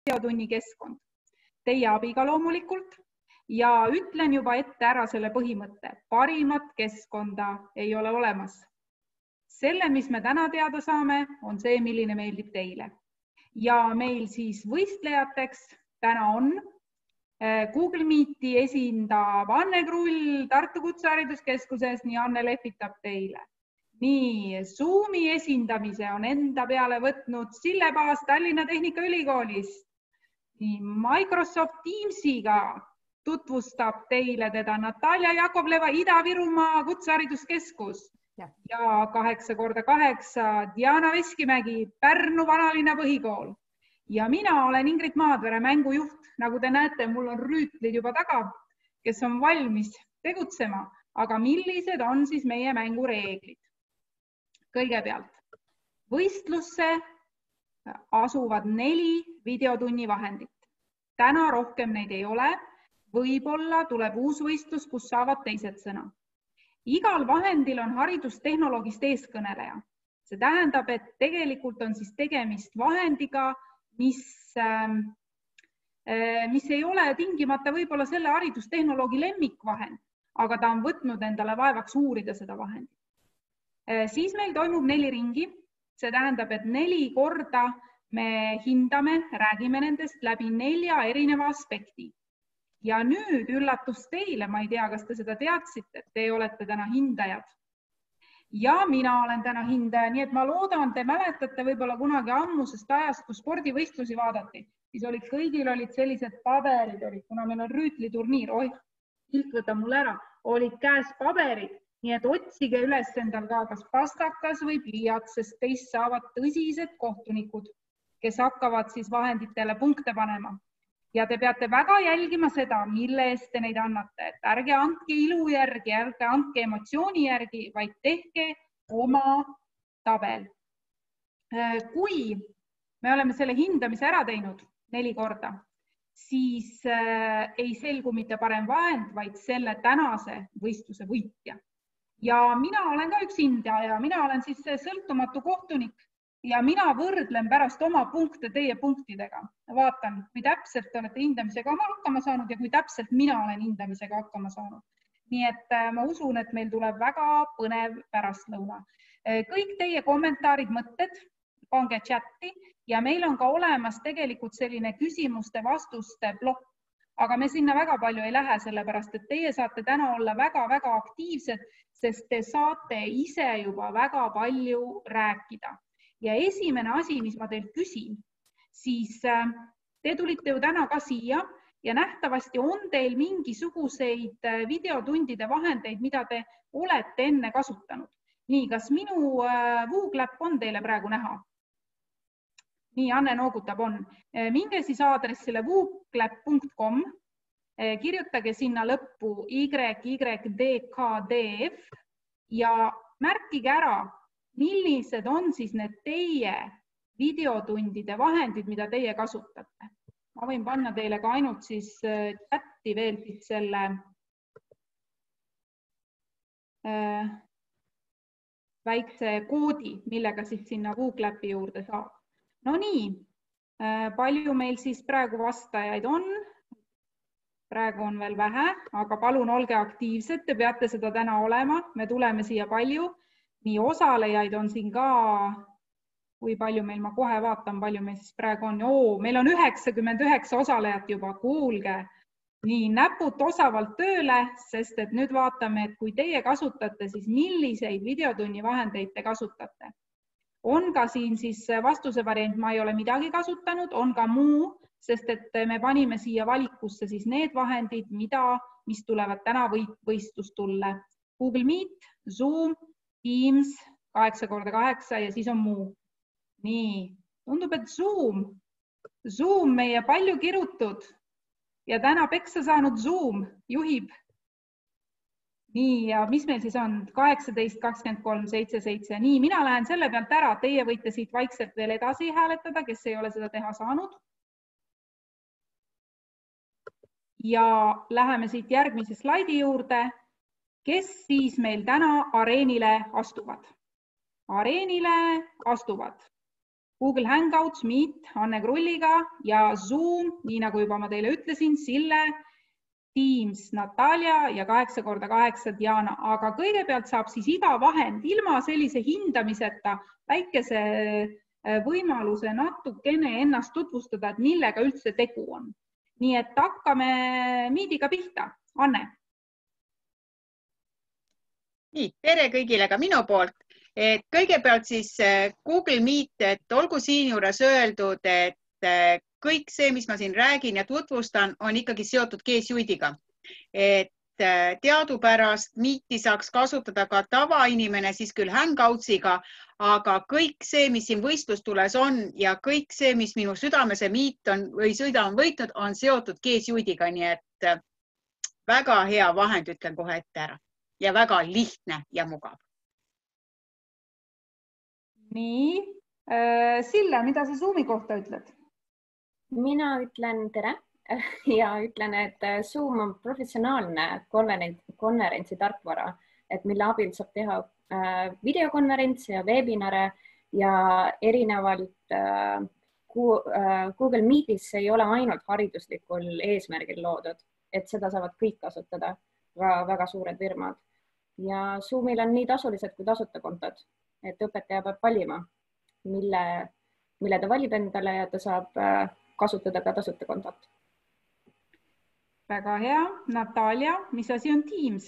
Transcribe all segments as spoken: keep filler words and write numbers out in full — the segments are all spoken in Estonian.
videotunni keskkond. Teie abiga loomulikult ja ütlen juba ette ära selle põhimõtte. Parimat keskkonda ei ole olemas. Selle, mis me täna teada saame, on see, milline meeldib teile. Ja meil siis võistlejateks täna on Google Meeti esindav Anne Krull Tartu Kutsehariduskeskuses, nii Anne lehvitab teile. Nii, Zoomi esindamise on enda peale võtnud Sille Paas Tallinna Tehnikaülikoolist. Nii, Microsoft Teamsiga tutvustab teile teda Natalja Jakovleva Ida-Virumaa Kutsehariduskeskus ja kaheksa korda kaheksa Diana Veskimägi Pärnu Vanalinna põhikool. Ja mina olen Ingrid Maadvere, mängujuht. Nagu te näete, mul on rüütlid juba taga, kes on valmis tegutsema. Aga millised on siis meie mängureeglid? Kõigepealt, võistlusse asuvad neli videotunni vahendit. Täna rohkem neid ei ole. Võib-olla tuleb uus võistlus, kus saavad teised sõna. Igal vahendil on haridustehnoloogist eeskõneleja. See tähendab, et tegelikult on siis tegemist vahendiga, mis, mis ei ole tingimata võib-olla selle haridustehnoloogi lemmikvahend, aga ta on võtnud endale vaevaks uurida seda vahendit. Siis meil toimub neli ringi. See tähendab, et neli korda me hindame, räägime nendest läbi nelja erineva aspekti. Ja nüüd üllatus teile, ma ei tea, kas te seda teadsite, et te olete täna hindajad. Ja mina olen täna hindaja, nii et ma loodan, te mäletate võib-olla kunagi ammusest ajast, kui spordivõistlusi vaadati, siis olid, kõigil olid sellised paberid, olid, kuna meil on rüütliturniir, oih, pilt võta mul ära, olid käes paberid, nii et otsige üles endal ka kas pastakas või pliiats, sest teist saavad tõsised kohtunikud, kes hakkavad siis vahenditele punkte panema. Ja te peate väga jälgima seda, mille eest te neid annate. Et ärge andke ilu järgi, ärge andke emotsiooni järgi, vaid tehke oma tabel. Kui me oleme selle hindamise ära teinud neli korda, siis ei selgu mitte parem vahend, vaid selle tänase võistluse võitja. Ja mina olen ka üks hindaja, mina olen siis sõltumatu kohtunik. Ja mina võrdlen pärast oma punkte teie punktidega. Vaatan, kui täpselt te olete hindamisega hakkama saanud ja kui täpselt mina olen hindamisega hakkama saanud. Nii et ma usun, et meil tuleb väga põnev pärastlõuna. Kõik teie kommentaarid, mõtted, pange chatti ja meil on ka olemas tegelikult selline küsimuste-vastuste plokk. Aga me sinna väga palju ei lähe, sellepärast, et teie saate täna olla väga-väga aktiivsed, sest te saate ise juba väga palju rääkida. Ja esimene asi, mis ma teilt küsin, siis te tulite ju täna ka siia ja nähtavasti on teil mingisuguseid videotundide vahendeid, mida te olete enne kasutanud. Nii, kas minu Vooglapp on teile praegu näha? Nii, Anne noogutab on. Minge siis aadressile vooglapp punkt com, kirjutage sinna lõppu Y Y D K D F ja märkige ära, millised on siis need teie videotundide vahendid, mida teie kasutate? Ma võin panna teile ka ainult siis chatti veel siis selle äh, väikse koodi, millega siis sinna Vooglapi juurde saab. No nii, äh, palju meil siis praegu vastajaid on? Praegu on veel vähe, aga palun olge aktiivsed, te peate seda täna olema, me tuleme siia palju. Nii osalejaid on siin ka, kui palju meil, ma kohe vaatan, palju meil siis praegu on. Oo, meil on üheksakümmend üheksa osalejat juba, kuulge. Nii, näpud osavalt tööle, sest et nüüd vaatame, et kui teie kasutate, siis milliseid videotunni vahendeid te kasutate. On ka siin siis vastuse variant, ma ei ole midagi kasutanud, on ka muu, sest et me panime siia valikusse siis need vahendid, mida, mis tulevad täna võistlustulle. Google Meet, Zoom, Teams, kaheksa korda kaheksa ja siis on muu. Nii, tundub, et Zoom, Zoom meie palju kirutud ja täna peksa saanud Zoom juhib. Nii, ja mis meil siis on? kaheksateist, kakskümmend kolm, seitse, seitse. Nii, mina lähen selle pealt ära, teie võite siit vaikselt veel edasi hääletada, kes ei ole seda teha saanud. Ja läheme siit järgmise slaidi juurde. Kes siis meil täna areenile astuvad? Areenile astuvad Google Hangouts, Meet Anne Krulliga ja Zoom, nii nagu juba ma teile ütlesin, Sille, Teams Natalja ja kaheksa korda kaheksa Diana, aga kõigepealt saab siis iga vahend ilma sellise hindamiseta väikese võimaluse natukene ennast tutvustada, et millega üldse tegu on. Nii et hakkame Meetiga pihta. Anne. Nii, tere kõigile ka minu poolt. Et kõigepealt siis Google Meet, et olgu siin juures öeldud, et kõik see, mis ma siin räägin ja tutvustan, on ikkagi seotud G Suite'iga. Et teadupärast Meeti saaks kasutada ka tavainimene, siis küll Hangoutsiga, aga kõik see, mis siin võistlustules on ja kõik see, mis minu südamese Meet on või sõida on võitnud, on seotud G Suite'iga, nii et väga hea vahend, ütlen kohe ette ära ja väga lihtne ja mugav. Nii, Sille, mida sa Zoomi kohta ütled? Mina ütlen tere ja ütlen, et Zoom on professionaalne konverentsi tarkvara, et mille abil saab teha videokonverentse ja webinare ja erinevalt Google Meetis ei ole ainult hariduslikul eesmärgil loodud, et seda saavad kõik kasutada, väga suured firmad. Ja Zoomil on nii tasulised kui tasuta kontod, et õpetaja peab valima, mille, mille ta valib endale ja ta saab kasutada ka tasuta kontot. Väga hea. Natalja, mis asi on Teams?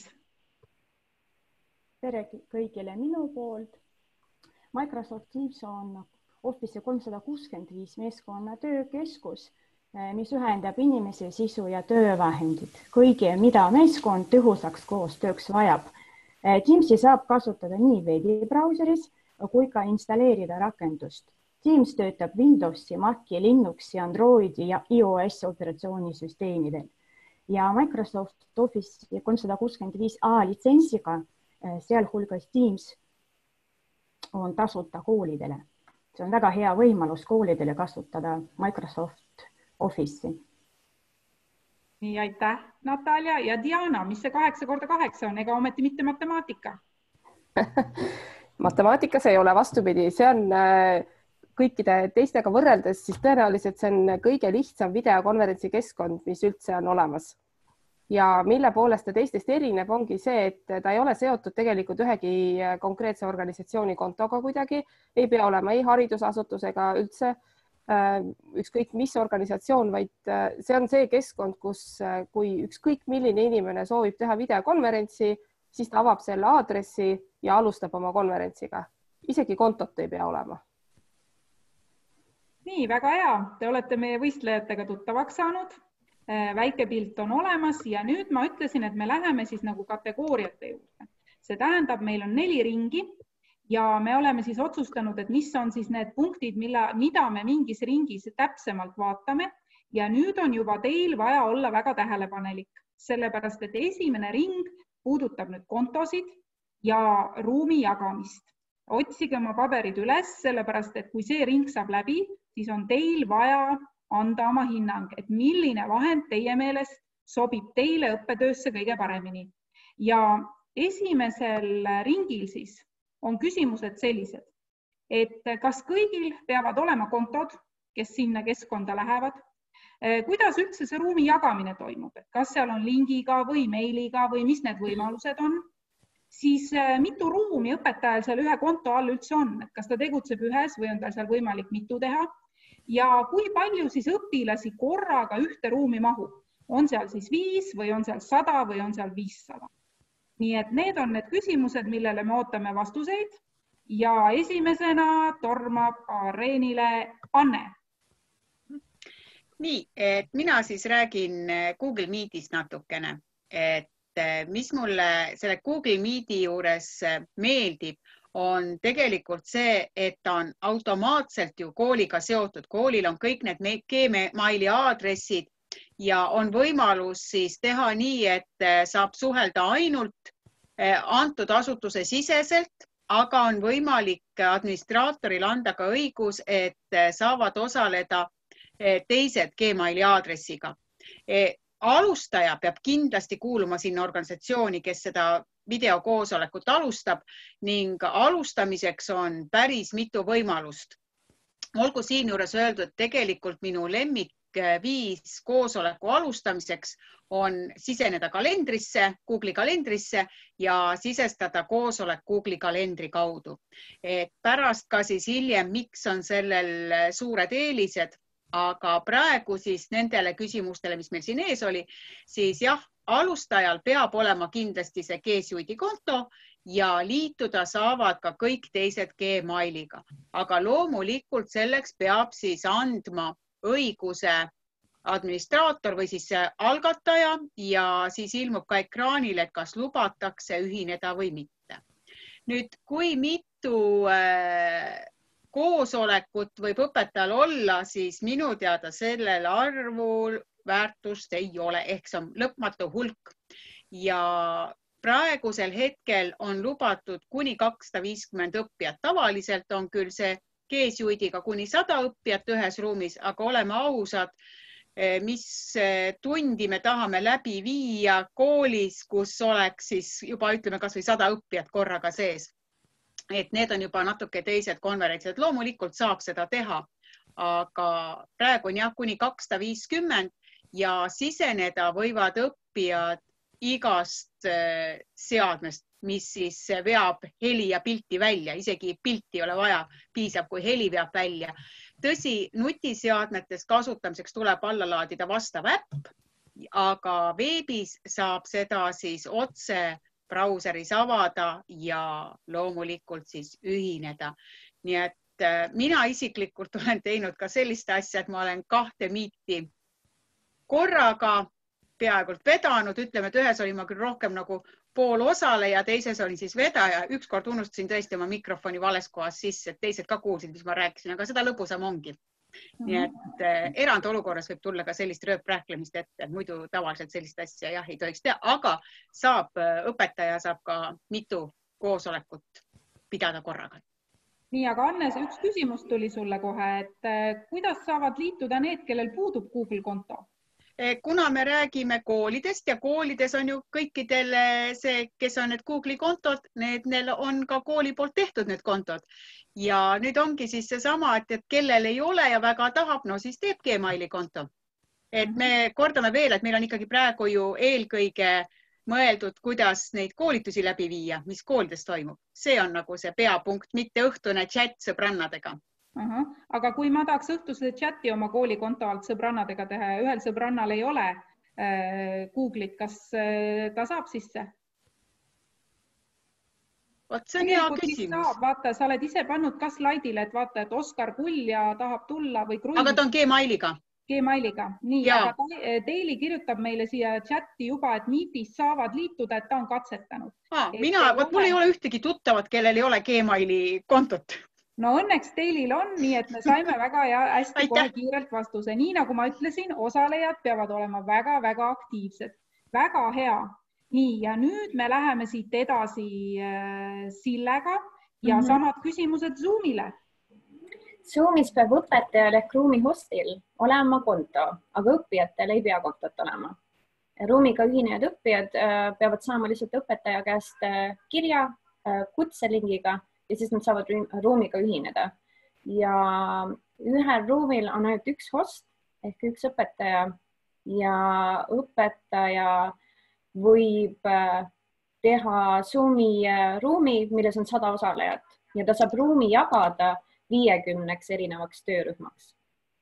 Tere kõigile minu poolt. Microsoft Teams on Office kolmsada kuuskümmend viis meeskonna töökeskus, mis ühendab inimese sisu ja töövahendid. Kõige, mida meeskond tõhusaks koostööks vajab. Teamsi saab kasutada nii veebibrauseris kui ka installeerida rakendust. Teams töötab Windowsi, Maci, Linuxi, Androidi ja iOS operatsioonisüsteemidel. Ja Microsoft Office kolmsada kuuskümmend viis A litsentsiga, sealhulgas Teams, on tasuta koolidele. See on väga hea võimalus koolidele kasutada Microsoft Office'i. Nii, aitäh, Natalja. Ja Diana, mis see kaheksa korda kaheksa on? Ega ometi mitte matemaatika? Matemaatikas ei ole, vastupidi. See on kõikide teistega võrreldes, siis tõenäoliselt see on kõige lihtsam videokonverentsi keskkond, mis üldse on olemas. Ja mille poolest ta teistest erineb, ongi see, et ta ei ole seotud tegelikult ühegi konkreetse organisatsiooni kontoga kuidagi, ei pea olema ei haridusasutusega üldse, ükskõik mis organisatsioon, vaid see on see keskkond, kus kui ükskõik milline inimene soovib teha videokonverentsi, siis ta avab selle aadressi ja alustab oma konverentsiga. Isegi kontot ei pea olema. Nii, väga hea. Te olete meie võistlejatega tuttavaks saanud. Väike pilt on olemas ja nüüd ma ütlesin, et me läheme siis nagu kategooriate juurde. See tähendab, meil on neli ringi ja me oleme siis otsustanud, et mis on siis need punktid, mida me mingis ringis täpsemalt vaatame ja nüüd on juba teil vaja olla väga tähelepanelik, sellepärast et esimene ring puudutab nüüd kontosid ja ruumi jagamist. Otsige oma paberid üles, sellepärast et kui see ring saab läbi, siis on teil vaja anda oma hinnang, et milline vahend teie meelest sobib teile õppetöösse kõige paremini. Ja esimesel ringil siis on küsimused sellised, et kas kõigil peavad olema kontod, kes sinna keskkonda lähevad, kuidas üldse see ruumi jagamine toimub, et kas seal on lingiga või meiliga või mis need võimalused on, siis mitu ruumi õpetajal seal ühe konto all üldse on, et kas ta tegutseb ühes või on tal seal võimalik mitu teha ja kui palju siis õpilasi korraga ühte ruumi mahub, on seal siis viis või on seal sada või on seal viissada. Nii et need on need küsimused, millele me ootame vastuseid ja esimesena tormab areenile Anne. Nii, et mina siis räägin Google Meetist natukene, et mis mulle selle Google Meeti juures meeldib, on tegelikult see, et ta on automaatselt ju kooliga seotud. Koolil on kõik need Gmaili aadressid ja on võimalus siis teha nii, et saab suhelda ainult antud asutuse siseselt, aga on võimalik administraatoril anda ka õigus, et saavad osaleda teised Gmaili aadressiga. Alustaja peab kindlasti kuuluma sinna organisatsiooni, kes seda videokoosolekut alustab ning alustamiseks on päris mitu võimalust. olgu siin juures öeldud, et tegelikult minu lemmik viis koosoleku alustamiseks on siseneda kalendrisse, Google'i kalendrisse ja sisestada koosolek Google'i kalendri kaudu. Et pärast ka siis hiljem, miks on sellel suured eelised, aga praegu siis nendele küsimustele, mis meil siin ees oli, siis jah, alustajal peab olema kindlasti see G Suite'i konto ja liituda saavad ka kõik teised Gmailiga. Aga loomulikult selleks peab siis andma õiguse administraator või siis algataja ja siis ilmub ka ekraanil, et kas lubatakse ühineda või mitte. Nüüd, kui mitu äh, koosolekut võib õpetajal olla, siis minu teada sellel arvul väärtust ei ole, ehk see on lõpmatu hulk. Ja praegusel hetkel on lubatud kuni kakssada viiskümmend õppijat. Tavaliselt on küll see G Suite'iga kuni sada õppijat ühes ruumis, aga oleme ausad, mis tundi me tahame läbi viia koolis, kus oleks siis juba ütleme kas või sada õppijat korraga sees. Et need on juba natuke teised konverentsid. Loomulikult saab seda teha, aga praegu on jah kuni kakssada viiskümmend ja siseneda võivad õppijad igast seadmest, mis siis veab heli ja pilti välja, isegi pilti ei ole vaja, piisab, kui heli veab välja. Tõsi, nutiseadmetes kasutamiseks tuleb alla laadida vastav äpp, aga veebis saab seda siis otse brauseris avada ja loomulikult siis ühineda. Nii et mina isiklikult olen teinud ka sellist asja, et ma olen kahte miiti korraga peaaegult vedanud, ütleme, et ühes oli ma küll rohkem nagu pool osaleja, teises oli siis vedaja. Ükskord unustasin tõesti oma mikrofoni vales kohas sisse, et teised ka kuulsid, mis ma rääkisin, aga seda lõbusam ongi. Nii et erandolukorras võib tulla ka sellist rööprähklemist ette, muidu tavaliselt sellist asja jah ei tohiks teha, aga saab, õpetaja saab ka mitu koosolekut pidada korraga. Nii, aga Anne, üks küsimus tuli sulle kohe, et kuidas saavad liituda need, kellel puudub Google konto? Kuna me räägime koolidest ja koolides on ju kõikidel see, kes on need Google'i kontod, need neil on ka kooli poolt tehtud need kontod. Ja nüüd ongi siis see sama, et, et kellel ei ole ja väga tahab, no siis teeb Gmaili konto. Et me kordame veel, et meil on ikkagi praegu ju eelkõige mõeldud, kuidas neid koolitusi läbi viia, mis koolides toimub. See on nagu see peapunkt, mitte õhtune chat sõbrannadega. Aha. Aga kui ma tahaks õhtuse chati oma koolikonto alt sõbrannadega teha ja ühel sõbrannal ei ole äh, Google'it, kas äh, ta saab sisse? Vot see on hea küsimus. Vaata, sa oled ise pannud ka slaidile, et vaata, et Oskar Kull ja tahab tulla või Krull. Aga ta on Gmailiga. Gmailiga. Nii, ja. Aga Daily kirjutab meile siia chati juba, et Meetis saavad liituda, et ta on katsetanud. Ah, mina, vot mul ei ole ühtegi tuttavat, kellel ei ole Gmaili kontot. No õnneks Dailil on, nii et me saime väga ja hästi kohe kiirelt vastuse. Nii nagu ma ütlesin, osalejad peavad olema väga-väga aktiivsed. Väga hea. Nii, ja nüüd me läheme siit edasi äh, Sillega ja mm-hmm. samad küsimused Zoomile. Zoomis peab õpetajal ehk ruumi hostil olema konto, aga õppijatel ei pea kontot olema. Ruumiga ühinevad õppijad äh, peavad saama lihtsalt õpetaja käest äh, kirja äh, kutselingiga ja siis nad saavad ruumiga ühineda. Ja ühel ruumil on ainult üks host ehk üks õpetaja ja õpetaja võib teha Zoomi ruumi, milles on sada osalejat ja ta saab ruumi jagada viiekümneks erinevaks töörühmaks.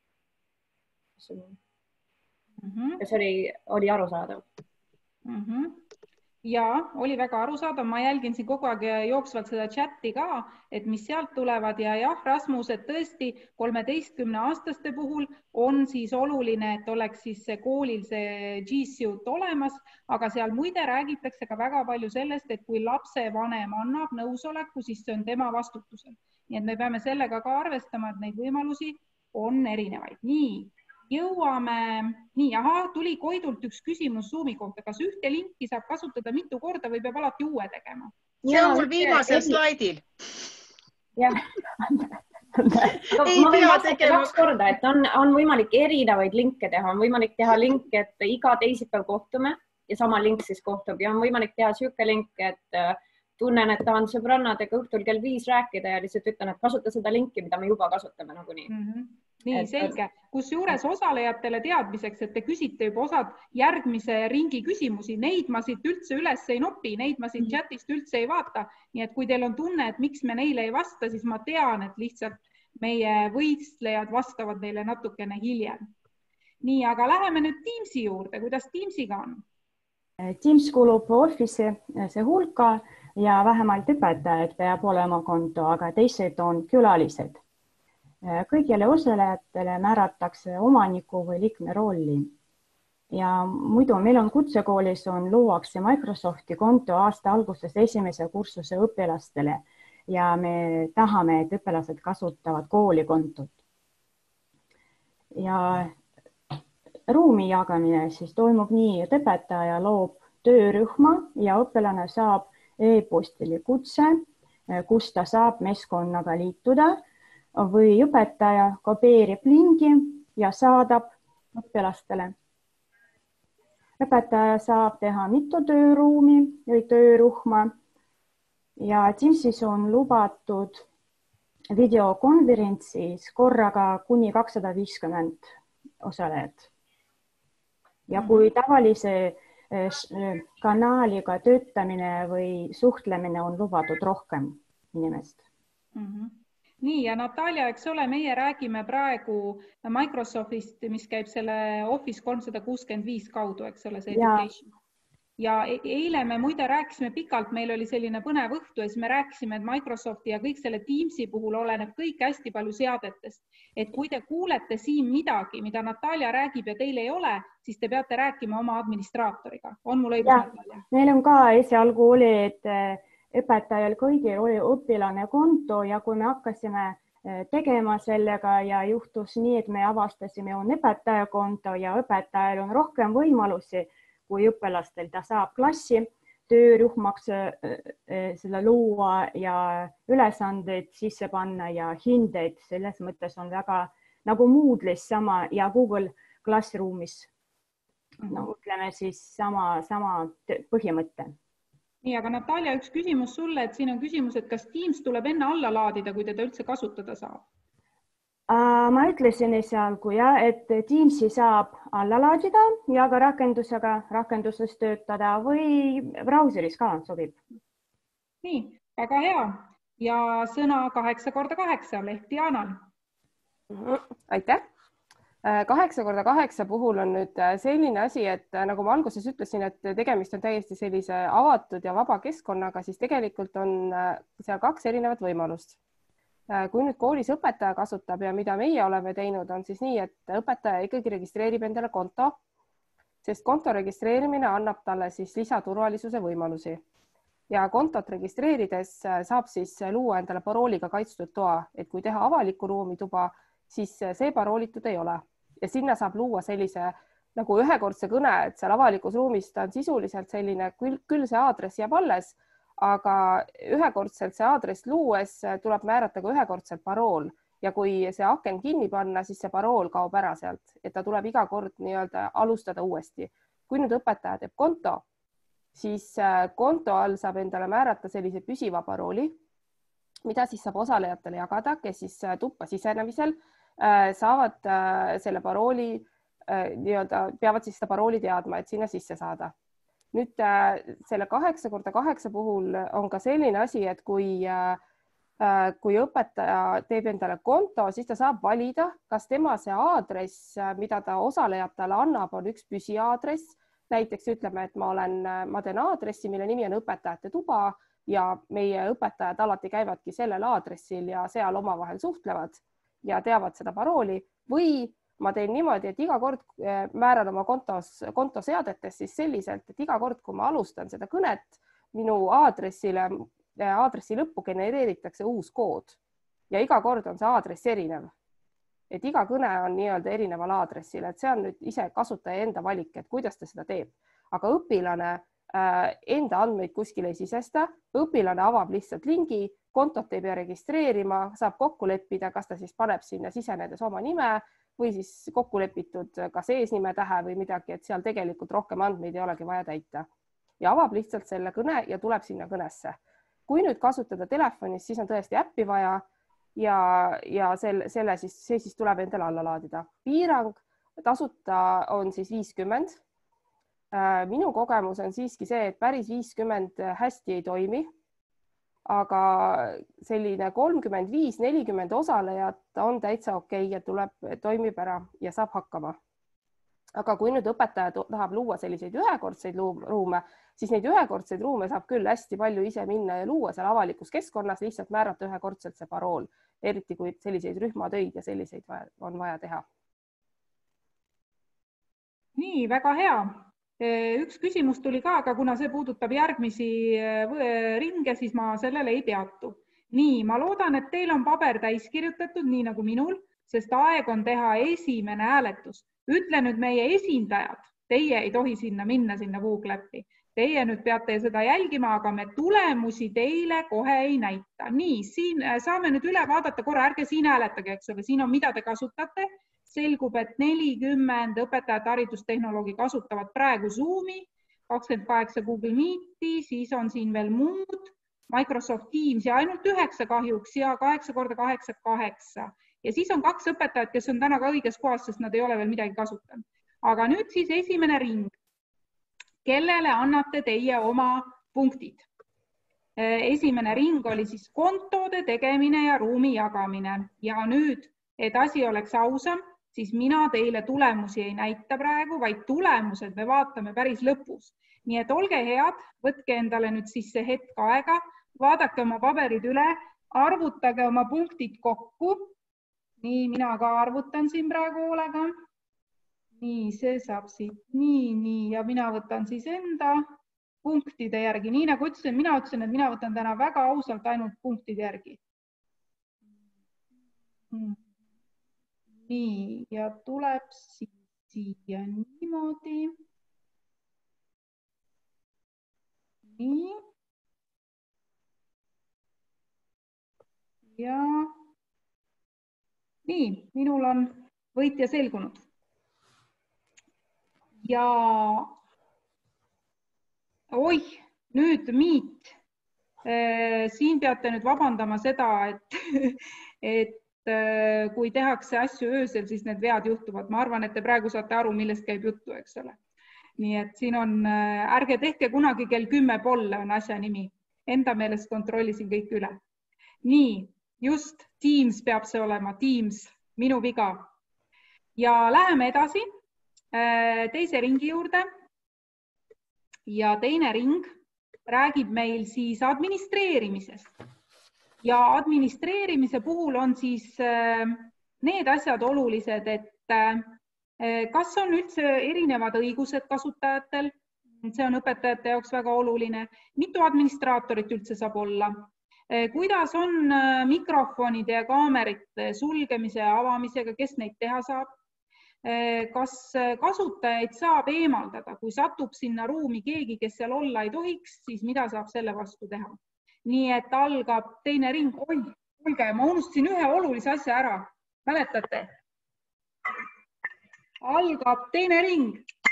Mm-hmm. Kas oli, oli arusaadav? Mm-hmm. Ja, oli väga arusaadav. Ma jälgin siin kogu aeg jooksvalt seda chati ka, et mis sealt tulevad ja jah, Rasmus, et tõesti kolmeteistkümne aastaste puhul on siis oluline, et oleks siis see koolil see G Suite olemas, aga seal muide räägitakse ka väga palju sellest, et kui lapse vanem annab nõusoleku, siis see on tema vastutusel. Nii et me peame sellega ka arvestama, et neid võimalusi on erinevaid. Nii. Jõuame, nii, aha, tuli Koidult üks küsimus Zoomi kohta. Kas ühte linki saab kasutada mitu korda või peab alati uue tegema? See on mul viimasel slaidil. Jah. Ma võin vastata kaks korda, et on, on võimalik erinevaid linke teha. On võimalik teha link, et iga teisipäev kohtume ja sama link siis kohtub ja on võimalik teha siuke link, et tunnen, et tahan sõbrannadega õhtul kell viis rääkida ja lihtsalt ütlen, et kasuta seda linki, mida me juba kasutame nagunii. Mm -hmm. Nii, selge. Kusjuures osalejatele teadmiseks, et te küsite juba osad järgmise ringi küsimusi, neid ma siit üldse üles ei nopi, neid ma siit chatist üldse ei vaata. Nii et kui teil on tunne, et miks me neile ei vasta, siis ma tean, et lihtsalt meie võistlejad vastavad neile natukene hiljem. Nii, aga läheme nüüd Teamsi juurde. Kuidas Teamsiga on? Teams kuulub Office'i hulka ja vähemalt õpetajad peab olema konto, aga teised on külalised. Kõigile osalejatele määratakse omaniku või liikme rolli. Ja muidu meil on kutsekoolis on luuakse Microsofti konto aasta alguses esimese kursuse õpilastele ja me tahame, et õpilased kasutavad koolikontot. Ja ruumi jagamine siis toimub nii, et õpetaja loob töörühma ja õpilane saab e-postile kutse, kus ta saab meeskonnaga liituda või õpetaja kopeerib lingi ja saadab õpilastele. Õpetaja saab teha mitu tööruumi või töörühma ja Teamsis on lubatud videokonverentsis korraga kuni kakssada viiskümmend osalejat. Ja kui tavalise kanaliga töötamine või suhtlemine on lubatud rohkem inimest. Mm-hmm. Nii, ja Natalja, eks ole, meie räägime praegu Microsoftist, mis käib selle Office kolmsada kuuskümmend viis kaudu, eks ole, see education. Ja eile me muide rääkisime pikalt, meil oli selline põnev õhtu ja siis me rääkisime, et Microsofti ja kõik selle Teamsi puhul oleneb kõik hästi palju seadetest. Et kui te kuulete siin midagi, mida Natalja räägib ja teil ei ole, siis te peate rääkima oma administraatoriga. On mul õigus, Natalja? Meil on ka esialgu oli, et õpetajal kõigil oli õpilane konto ja kui me hakkasime tegema sellega ja juhtus nii, et me avastasime, on õpetaja konto ja õpetajal on rohkem võimalusi kui õpilastel. Ta saab klassi töörühmaks selle luua ja ülesandeid sisse panna ja hindeid. Selles mõttes on väga nagu Moodle'is sama ja Google Classroomis. No, ütleme siis sama, sama põhimõte. Nii, aga Natalja, üks küsimus sulle, et siin on küsimus, et kas Teams tuleb enne alla laadida, kui teda üldse kasutada saab? Ma ütlesin esialgu, ja, et Teamsi saab alla laadida ja ka rakendusega rakenduses töötada või brauseris ka sobib. Nii, väga hea. Ja sõna kaheksa korda kaheksa, Lehti Jaanal. Aitäh. Kaheksa korda kaheksa puhul on nüüd selline asi, et nagu ma alguses ütlesin, et tegemist on täiesti sellise avatud ja vaba keskkonnaga, siis tegelikult on seal kaks erinevat võimalust. Kui nüüd koolis õpetaja kasutab ja mida meie oleme teinud, on siis nii, et õpetaja ikkagi registreerib endale konto, sest konto registreerimine annab talle siis lisaturvalisuse võimalusi. Ja kontot registreerides saab siis luua endale parooliga kaitstud toa, et kui teha avaliku ruumi tuba, siis see paroolitud ei ole. Ja sinna saab luua sellise nagu ühekordse kõne, et seal avalikus ruumis ta on sisuliselt selline, küll, küll see aadress jääb alles, aga ühekordselt see aadress luues tuleb määrata ka ühekordselt parool ja kui see aken kinni panna, siis see parool kaob ära sealt, et ta tuleb iga kord nii-öelda alustada uuesti. Kui nüüd õpetaja teeb konto, siis konto all saab endale määrata sellise püsiva parooli, mida siis saab osalejatele jagada, kes siis tuppa sisenemisel saavad selle parooli, nii-öelda peavad siis seda parooli teadma, et sinna sisse saada. Nüüd selle kaheksa korda kaheksa puhul on ka selline asi, et kui, kui õpetaja teeb endale konto, siis ta saab valida, kas tema see aadress, mida ta osalejatele annab, on üks püsiaadress. Näiteks ütleme, et ma, olen, ma teen aadressi, mille nimi on õpetajate tuba ja meie õpetajad alati käivadki sellel aadressil ja seal omavahel suhtlevad ja teavad seda parooli või ma teen niimoodi, et iga kord määran oma kontos, kontoseadetes siis selliselt, et iga kord, kui ma alustan seda kõnet, minu aadressile, aadressi lõppu genereeritakse uus kood ja iga kord on see aadress erinev. Et iga kõne on nii-öelda erineval aadressil, et see on nüüd ise kasutaja enda valik, et kuidas ta seda teeb. Aga õpilane enda andmeid kuskil ei sisesta, õpilane avab lihtsalt lingi, kontot ei pea registreerima, saab kokku leppida, kas ta siis paneb sinna sisenedes oma nime või siis kokku lepitud kas eesnime tähe või midagi, et seal tegelikult rohkem andmeid ei olegi vaja täita. Ja avab lihtsalt selle kõne ja tuleb sinna kõnesse. kui nüüd kasutada telefonis, siis on tõesti äppi vaja ja, ja selle, selle siis, see siis tuleb endale alla laadida. Piirang tasuta on siis viiskümmend. Minu kogemus on siiski see, et päris viiskümmend hästi ei toimi, aga selline kolmkümmend viis nelikümmend osalejat on täitsa okei ja tuleb, toimib ära ja saab hakkama. Aga kui nüüd õpetaja tahab luua selliseid ühekordseid ruume, siis neid ühekordseid ruume saab küll hästi palju ise minna ja luua seal avalikus keskkonnas, lihtsalt määrata ühekordselt see parool, eriti kui selliseid rühmatöid ja selliseid on vaja teha. Nii, väga hea. Üks küsimus tuli ka, aga kuna see puudutab järgmisi ringe, siis ma sellele ei peatu. Nii, ma loodan, et teil on paber täis kirjutatud, nii nagu minul, sest aeg on teha esimene hääletus. Ütle nüüd meie esindajad, teie ei tohi sinna minna, sinna Google Appi. Teie nüüd peate seda jälgima, aga me tulemusi teile kohe ei näita. Nii, siin saame nüüd üle vaadata korra, ärge siin hääletage, eks ole, siin on mida te kasutate. Selgub, et nelikümmend õpetajate haridustehnoloogi kasutavad praegu Zoomi, kakskümmend kaheksa Google Meeti, siis on siin veel muud, Microsoft Teams ja ainult üheksa kahjuks ja kaheksa korda kaheksa, kaheksa. Ja siis on kaks õpetajat, kes on täna ka õiges kohas, sest nad ei ole veel midagi kasutanud. Aga nüüd siis esimene ring. Kellele annate teie oma punktid? Esimene ring oli siis kontode tegemine ja ruumi jagamine. Ja nüüd, et asi oleks ausam, siis mina teile tulemusi ei näita praegu, vaid tulemused me vaatame päris lõpus. Nii et olge head, võtke endale nüüd siis see hetk aega, vaadake oma paberid üle, arvutage oma punktid kokku. Nii, mina ka arvutan siin praegu hoolega. Nii, see saab siit nii, nii ja mina võtan siis enda punktide järgi. Nii nagu ütlesin, mina ütlesin, et mina võtan täna väga ausalt ainult punktide järgi. Hmm. Nii, ja tuleb siia niimoodi. Nii. Ja nii, minul on võitja selgunud. Ja oih, nüüd Meet. Siin peate nüüd vabandama seda, et, et kui tehakse asju öösel, siis need vead juhtuvad. Ma arvan, et te praegu saate aru, millest käib juttu, eks ole. Nii et siin on, ärge tehke kunagi kell kümme polle on asja nimi. Enda meelest kontrollisin kõik üle. Nii, just Teams peab see olema, Teams, minu viga. Ja läheme edasi teise ringi juurde. Ja teine ring räägib meil siis administreerimisest. Ja administreerimise puhul on siis need asjad olulised, et kas on üldse erinevad õigused kasutajatel, see on õpetajate jaoks väga oluline, mitu administraatorit üldse saab olla, kuidas on mikrofonide ja kaamerite sulgemise ja avamisega, kes neid teha saab, kas kasutajaid saab eemaldada, kui satub sinna ruumi keegi, kes seal olla ei tohiks, siis mida saab selle vastu teha. Nii et algab teine ring. Oi, olge, ma unustasin ühe olulise asja ära. Mäletate? Algab teine ring.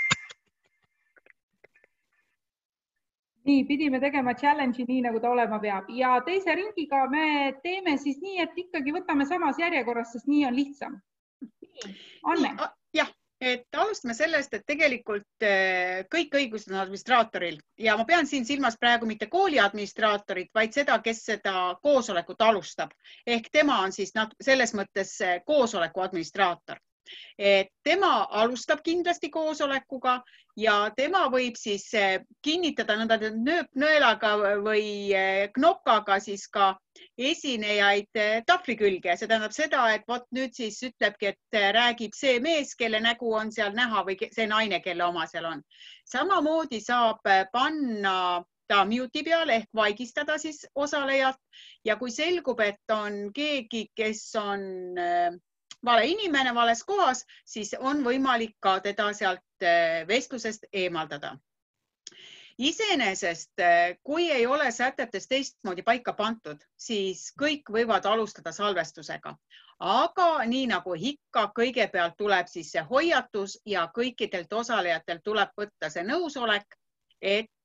Nii, pidime tegema challenge'i nii, nagu ta olema peab. Ja teise ringiga me teeme siis nii, et ikkagi võtame samas järjekorras, sest nii on lihtsam. Anne. Jah. Et alustame sellest, et tegelikult kõik õigused on administraatoril ja ma pean siin silmas praegu mitte kooli administraatorit, vaid seda, kes seda koosolekut alustab. Ehk tema on siis selles mõttes koosoleku administraator. Et tema alustab kindlasti koosolekuga ja tema võib siis kinnitada nööpnõelaga või knokaga siis ka esinejaid tahvli külge. See tähendab seda, et vot nüüd siis ütlebki, et räägib see mees, kelle nägu on seal näha või see naine, kelle oma seal on. Samamoodi saab panna ta mute'i peale ehk vaigistada siis osalejat ja kui selgub, et on keegi, kes on vale inimene vales kohas, siis on võimalik ka teda sealt vestlusest eemaldada. Iseenesest, kui ei ole sätetes teistmoodi paika pantud, siis kõik võivad alustada salvestusega. Aga nii nagu ikka, kõigepealt tuleb siis see hoiatus ja kõikidelt osalejatelt tuleb võtta see nõusolek, et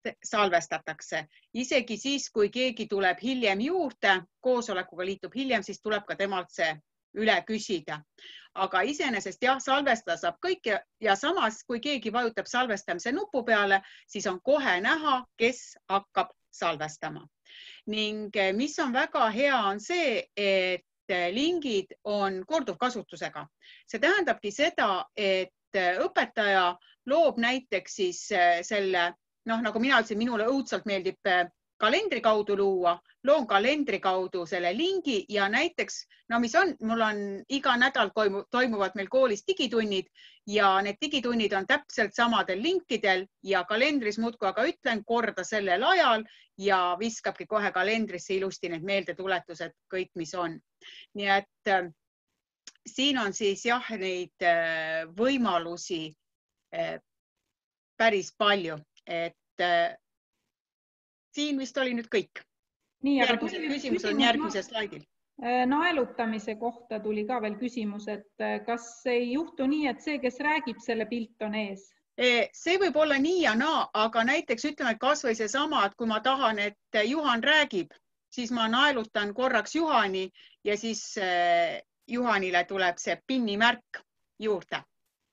salvestatakse. Isegi siis, kui keegi tuleb hiljem juurde, koosolekuga liitub hiljem, siis tuleb ka temalt see üle küsida. Aga iseenesest jah, salvestada saab kõik ja, ja samas, kui keegi vajutab salvestamise nupu peale, siis on kohe näha, kes hakkab salvestama. Ning mis on väga hea, on see, et lingid on korduvkasutusega. See tähendabki seda, et õpetaja loob näiteks siis selle, noh, nagu mina ütlesin, minule õudselt meeldib kalendri kaudu luua, loon kalendri kaudu selle lingi ja näiteks, no mis on, mul on iga nädal toimuvad meil koolis digitunnid ja need digitunnid on täpselt samadel linkidel ja kalendris muudkui aga ütlen korda sellel ajal ja viskabki kohe kalendrisse ilusti need meeldetuletused, kõik, mis on. Nii et äh, siin on siis jah, neid äh, võimalusi äh, päris palju, et äh, siin vist oli nüüd kõik. Nii, aga järgmise küsimus on järgmise slaidil. Naelutamise kohta tuli ka veel küsimus, et kas ei juhtu nii, et see, kes räägib, selle pilt on ees? See võib olla nii ja naa, aga näiteks ütleme kas või see sama, et kui ma tahan, et Juhan räägib, siis ma naelutan korraks Juhani ja siis Juhanile tuleb see pinnimärk juurde.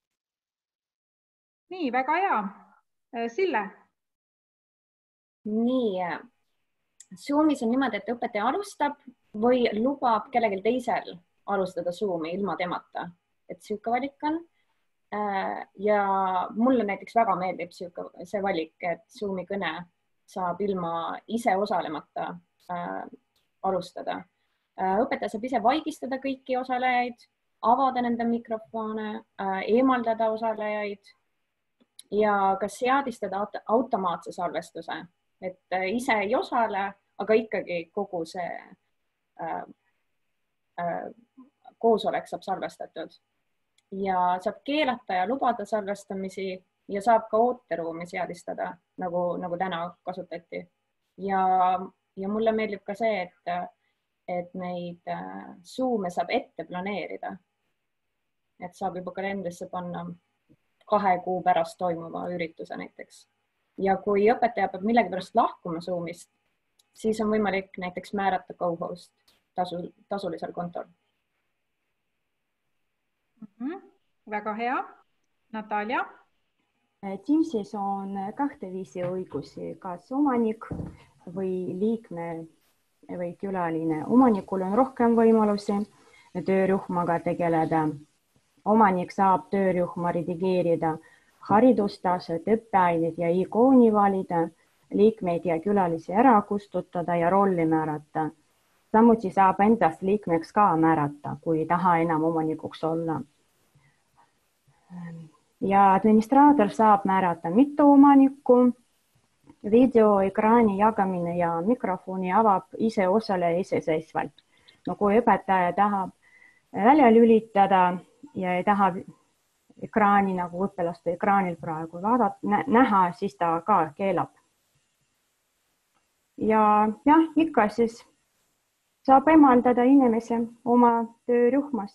Nii, väga hea. Sille? Nii, Zoomis on niimoodi, et õpetaja alustab või lubab kellelgi teisel alustada Zoomi ilma temata, et siuke valik on. Ja mulle näiteks väga meeldib siuke, see valik, et Zoomi kõne saab ilma ise osalemata äh, alustada. Õpetaja saab ise vaigistada kõiki osalejaid, avada nende mikrofone, äh, eemaldada osalejaid ja ka seadistada automaatse salvestuse. Et ise ei osale, aga ikkagi kogu see äh, äh, koosolek saab salvestatud ja saab keelata ja lubada salvestamisi ja saab ka ooteruumi seadistada, nagu, nagu täna kasutati. Ja, ja mulle meeldib ka see, et, et neid äh, Zoome saab ette planeerida. Et saab juba kalendrisse panna kahe kuu pärast toimuva ürituse näiteks. Ja kui õpetaja peab millegi pärast lahkuma Zoomist, siis on võimalik näiteks määrata co-host tasu, tasulisel kontol. Mm-hmm. Väga hea. Natalia? Teamsis on kahte viisi õigusi, kas omanik või liikme või külaline. Omanikul on rohkem võimalusi töörühmaga tegeleda. Omanik saab töörühma redigeerida haridustased, õppeained ja ikooni valida, liikmeid ja külalisi ära kustutada ja rolli määrata. Samuti saab endast liikmeks ka määrata, kui ei taha enam omanikuks olla. Ja administraator saab määrata mitu omanikku. Videoekraani jagamine ja mikrofoni avab ise osaleja iseseisvalt. No kui õpetaja tahab välja lülitada ja ei taha ekraani nagu õpilaste ekraanil praegu vaadata, näha, siis ta ka keelab. Ja jah, ikka siis saab eemaldada inimese oma töörühmast.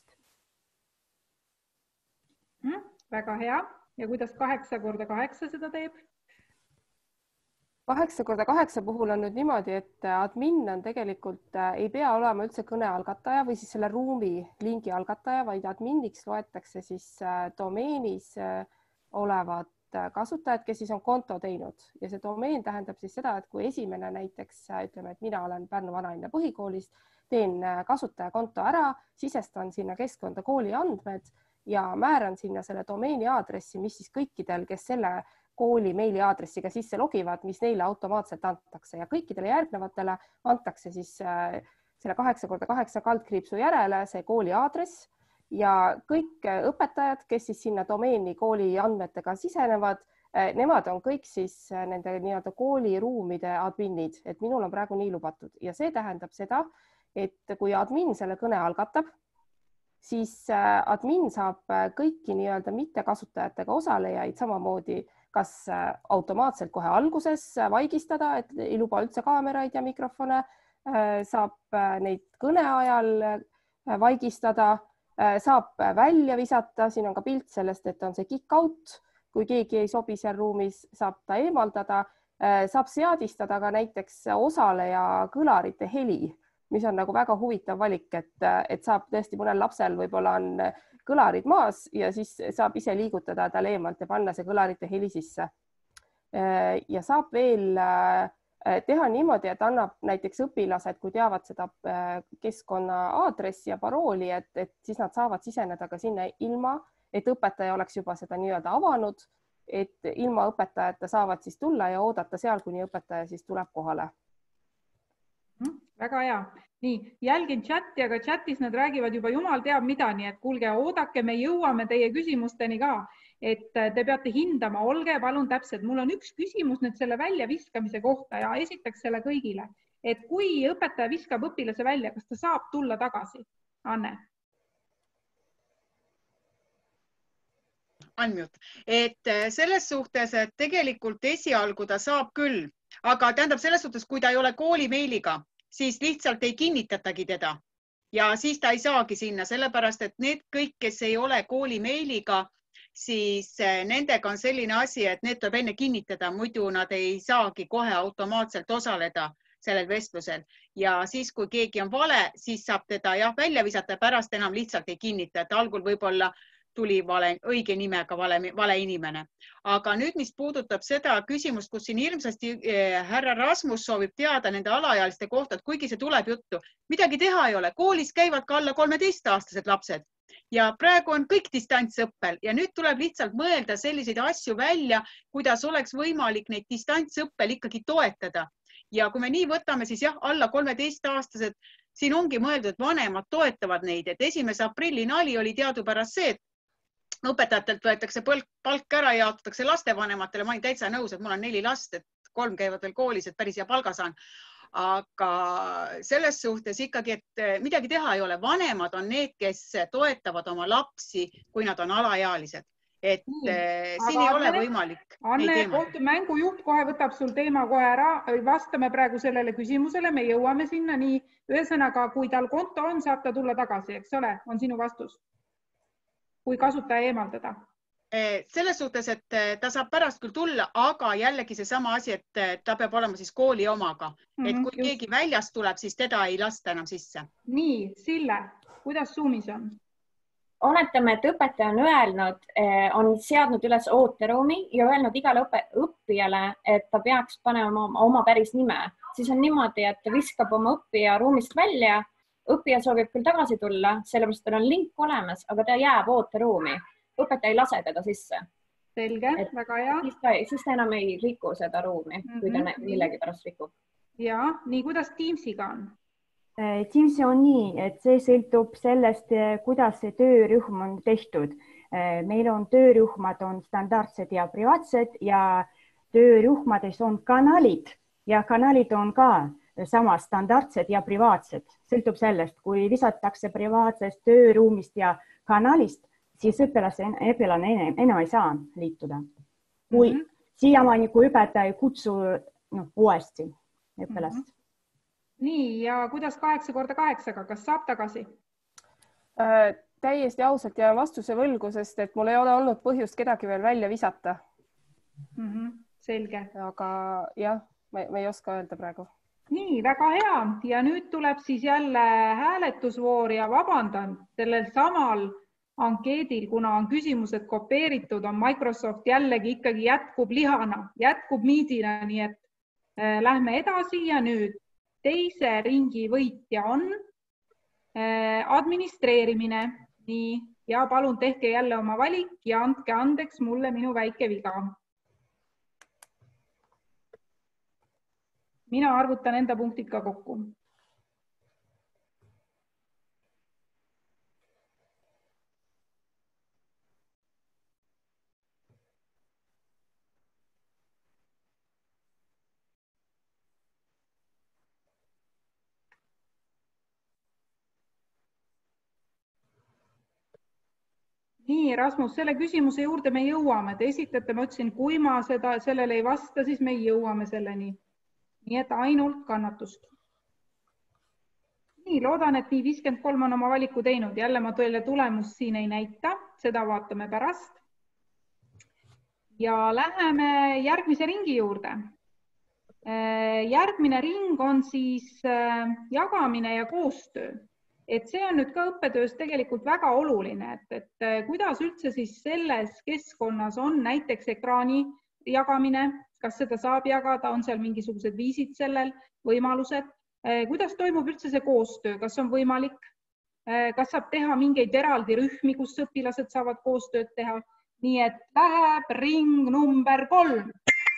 Mm, väga hea. Ja kuidas kaheksa korda kaheksa seda teeb? Kaheksa korda kaheksa puhul on nüüd niimoodi, et admin on tegelikult, ei pea olema üldse kõne algataja või siis selle ruumi lingi algataja, vaid adminiks loetakse siis domeenis olevad kasutajad, kes siis on konto teinud. Ja see domeen tähendab siis seda, et kui esimene näiteks ütleme, et mina olen Pärnu Vanalinna põhikoolist, teen kasutajakonto ära, sisestan sinna keskkonda kooli andmed ja määran sinna selle domeeni aadressi, mis siis kõikidel, kes selle kooli meiliaadressiga sisse logivad, mis neile automaatselt antakse ja kõikidele järgnevatele antakse siis selle kaheksa korda kaheksa kaldkriipsu järele see kooli aadress ja kõik õpetajad, kes siis sinna domeeni kooli andmetega sisenevad, nemad on kõik siis nende nii-öelda kooliruumide adminid, et minul on praegu nii lubatud ja see tähendab seda, et kui admin selle kõne algatab, siis admin saab kõiki nii-öelda mittekasutajatega osalejaid samamoodi kas automaatselt kohe alguses vaigistada, et ei luba üldse kaameraid ja mikrofone, saab neid kõne ajal vaigistada, saab välja visata, siin on ka pilt sellest, et on see kick out, kui keegi ei sobi seal ruumis, saab ta eemaldada saab seadistada ka näiteks osaleja kõlarite heli, mis on nagu väga huvitav valik, et, et saab tõesti mõnel lapsel võib-olla on kõlarid maas ja siis saab ise liigutada tal eemalt ja panna see kõlarite heli sisse. Ja saab veel teha niimoodi, et annab näiteks õpilased, kui teavad seda keskkonna aadressi ja parooli, et, et siis nad saavad siseneda ka sinna ilma, et õpetaja oleks juba seda nii-öelda avanud, et ilma õpetajata saavad siis tulla ja oodata seal, kuni õpetaja siis tuleb kohale. Väga hea. Nii, jälgin chati, aga chatis nad räägivad juba jumal teab mida, nii et kuulge, oodake, me jõuame teie küsimusteni ka, et te peate hindama, olge palun täpsed. Mul on üks küsimus nüüd selle välja viskamise kohta ja esitaks selle kõigile, et kui õpetaja viskab õpilase välja, kas ta saab tulla tagasi? Anne? Unmute. Et selles suhtes, et tegelikult esialgu ta saab küll, aga tähendab selles suhtes, kui ta ei ole kooli meiliga, siis lihtsalt ei kinnitatagi teda ja siis ta ei saagi sinna, sellepärast, et need kõik, kes ei ole kooli meiliga, siis nendega on selline asi, et need tuleb enne kinnitada, muidu nad ei saagi kohe automaatselt osaleda sellel vestlusel ja siis, kui keegi on vale, siis saab teda jah välja visata, pärast enam lihtsalt ei kinnita, et algul võib-olla tuli vale, õige nimega vale, vale inimene. Aga nüüd, mis puudutab seda küsimust, kus siin hirmsasti eh, härra Rasmus soovib teada nende alaealiste kohta, et kuigi see tuleb juttu, midagi teha ei ole. Koolis käivad ka alla kolmeteistaastased lapsed ja praegu on kõik distantsõppel ja nüüd tuleb lihtsalt mõelda selliseid asju välja, kuidas oleks võimalik neid distantsõppel ikkagi toetada. Ja kui me nii võtame, siis jah, alla kolmeteistaastased, siin ongi mõeldud, et vanemad toetavad neid, et esimese aprilli nali oli teadupärast see, et õpetajatelt võetakse palk ära ja jaotatakse lastevanematele. Ma olen täitsa nõus, et mul on neli last, et kolm käivad veel koolis, et päris hea palga saan. Aga selles suhtes ikkagi, et midagi teha ei ole. Vanemad on need, kes toetavad oma lapsi, kui nad on alaealised. Et nii, siin ei ole võimalik. Anne, mängujuht kohe võtab sul teema kohe ära. Vastame praegu sellele küsimusele. Me jõuame sinna nii. Ühesõnaga, kui tal konto on, saab ta tulla tagasi, eks ole? On sinu vastus? Kui kasutaja eemaldada? Selles suhtes, et ta saab pärast küll tulla, aga jällegi see sama asi, et ta peab olema siis kooli omaga. Et kui Just. keegi väljast tuleb, siis teda ei lasta enam sisse. Nii, Sille, kuidas Zoomis on? Oletame, et õpetaja on öelnud, on seadnud üles ooteruumi ja öelnud igale õppijale, et ta peaks panema oma päris nime. Siis on niimoodi, et viskab oma õppija ruumist välja. Õppija soovib küll tagasi tulla, sellepärast tal on link olemas, aga ta jääb ooteruumi. Õpetaja ei lase teda sisse. Selge, et väga hea. Siis ta, siis ta enam ei riku seda ruumi, mm-hmm. kui ta millegi pärast rikub. Ja, nii kuidas Teamsiga on? Teamsi on nii, et see sõltub sellest, kuidas see töörühm on tehtud. Meil on töörühmad on standardsed ja privaatsed ja töörühmades on kanalid ja kanalid on ka sama standardsed ja privaatsed. Sõltub sellest, kui visatakse privaatsest tööruumist ja kanalist, siis õpilane enam ei saa liituda. Kui mm -hmm. siiamaani, kui õpetaja ei kutsu no, uuesti õpilast. Mm -hmm. Nii, ja kuidas kaheksa korda kaheksaga, kas saab tagasi? Äh, täiesti ausalt ja vastuse võlgu, sest et mul ei ole olnud põhjust kedagi veel välja visata. Mm -hmm. Selge. Aga jah, ma ei oska öelda praegu. Nii, väga hea. Ja nüüd tuleb siis jälle hääletusvoor ja vabandan sellel samal ankeedil, kuna on küsimused kopeeritud, on Microsoft jällegi ikkagi jätkub lihana, jätkub miidina, nii et äh, lähme edasi ja nüüd teise ringi võitja on äh, administreerimine. Nii, ja palun tehke jälle oma valik ja andke andeks mulle minu väike viga. Mina arvutan enda punktid ka kokku. Nii, Rasmus, selle küsimuse juurde me jõuame. Te esitate, ma ütlesin, kui ma seda, sellele ei vasta, siis me jõuame selleni. Nii et ainult kannatust. Nii, loodan, et nii viiskümmend kolm on oma valiku teinud. Jälle ma teile tulemus siin ei näita, seda vaatame pärast. Ja läheme järgmise ringi juurde. Järgmine ring on siis jagamine ja koostöö. Et see on nüüd ka õppetöös tegelikult väga oluline, et, et kuidas üldse siis selles keskkonnas on näiteks ekraani jagamine, kas seda saab jagada, on seal mingisugused viisid sellel, võimalused, kuidas toimub üldse see koostöö, kas on võimalik, kas saab teha mingeid eraldi rühmi, kus õpilased saavad koostööd teha, nii et läheb ring number kolm.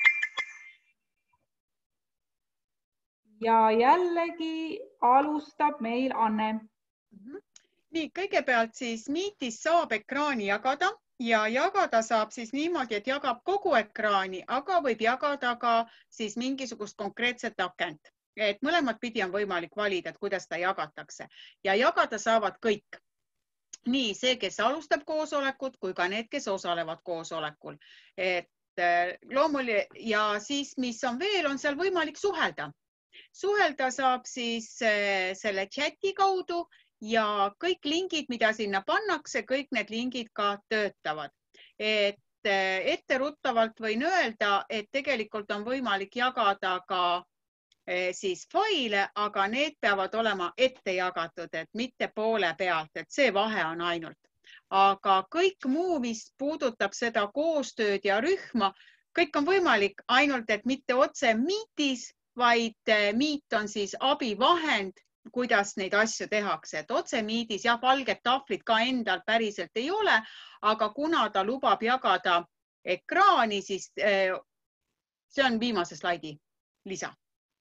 Ja jällegi alustab meil Anne. Nii, kõigepealt siis Meetis saab ekraani jagada ja jagada saab siis niimoodi, et jagab kogu ekraani, aga võib jagada ka siis mingisugust konkreetset akent. Et mõlemad pidi on võimalik valida, et kuidas ta jagatakse ja jagada saavad kõik. Nii see, kes alustab koosolekut, kui ka need, kes osalevad koosolekul. Et loomuli ja siis, mis on veel, on seal võimalik suhelda. Suhelda saab siis selle chati kaudu ja kõik lingid, mida sinna pannakse, kõik need lingid ka töötavad. Et etteruttavalt võin öelda, et tegelikult on võimalik jagada ka siis faile, aga need peavad olema ette jagatud, et mitte poole pealt, et see vahe on ainult. Aga kõik muu, mis puudutab seda koostööd ja rühma, kõik on võimalik ainult, et mitte otse Meetis, vaid Meet on siis abivahend, kuidas neid asju tehakse, et otse Meetis ja valged tahvlid ka endal päriselt ei ole, aga kuna ta lubab jagada ekraani, siis see on viimase slaidi lisa.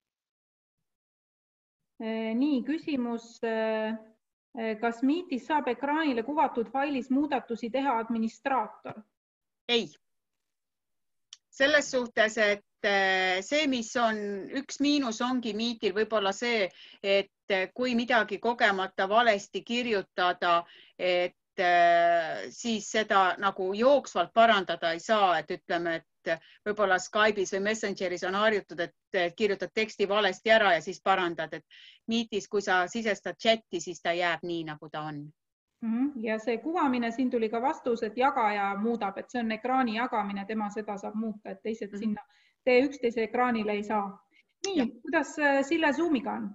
Nii, küsimus, kas Meetis saab ekraanile kuvatud failis muudatusi teha administraator? Ei. Selles suhtes, et see, mis on üks miinus ongi Meetil võib-olla see, et kui midagi kogemata valesti kirjutada, et siis seda nagu jooksvalt parandada ei saa, et ütleme, et võib-olla Skype'is või Messengeris on harjutud, et kirjutad teksti valesti ära ja siis parandad, et Meetis, kui sa sisestad chati, siis ta jääb nii, nagu ta on. Ja see kuvamine, siin tuli ka vastus, et jagaja muudab, et see on ekraani jagamine, tema seda saab muuta, et teised mm-hmm. sinna tee üksteise ekraanile ei saa. Nii, ja. Kuidas Sille Zoomiga on?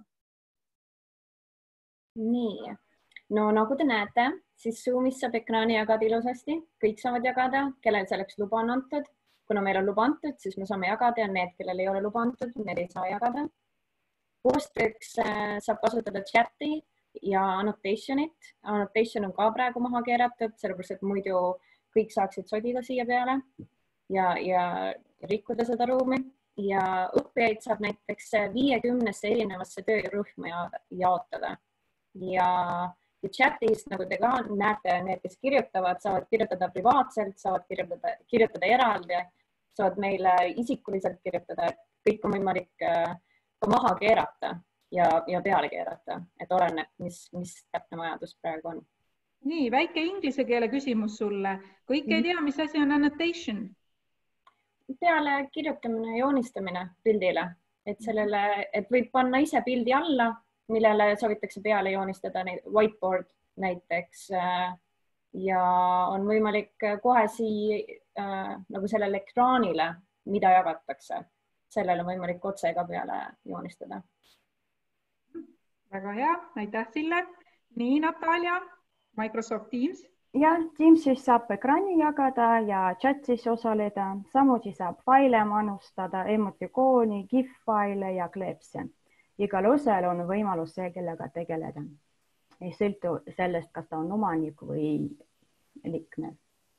Nii, no nagu te näete, siis Zoomis saab ekraani jagada ilusasti, kõik saavad jagada, kellel selleks luba on antud. Kuna meil on luba antud, siis me saame jagada ja need, kellel ei ole luba antud, need ei saa jagada. Koostööks saab kasutada chati ja annotationit. Annotation on ka praegu maha keeratud, sellepärast, et muidu kõik saaksid sodida siia peale ja, ja rikkuda seda ruumi. Ja õppijaid saab näiteks viiekümnesse erinevasse töörühma jaotada. Ja, ja chatis, nagu te ka näete, need, kes kirjutavad, saavad kirjutada privaatselt, saavad kirjutada, kirjutada eraldi, saavad meile isikuliselt kirjutada, et kõik on võimalik ka maha keerata. Ja, ja peale keerata, et oleneb, mis, mis täpne vajadus praegu on. Nii, väike inglise keele küsimus sulle. Kõik ei tea, mis asi on annotation? Peale kirjutamine ja joonistamine pildile, et, sellele, et võib panna ise pildi alla, millele soovitakse peale joonistada whiteboard näiteks ja on võimalik kohe sii, äh, nagu sellele ekraanile, mida jagatakse. Sellele on võimalik otse ka peale joonistada. Väga hea, aitäh Sille. Nii, Natalja, Microsoft Teams. Ja, Teamsis saab ekraani jagada ja chatis osaleda. Samuti saab faile manustada, emotikooni, GIF-faile ja kleepse. Igal osal on võimalus see, kellega tegeleda. Ei sõltu sellest, kas ta on omanik või liikme.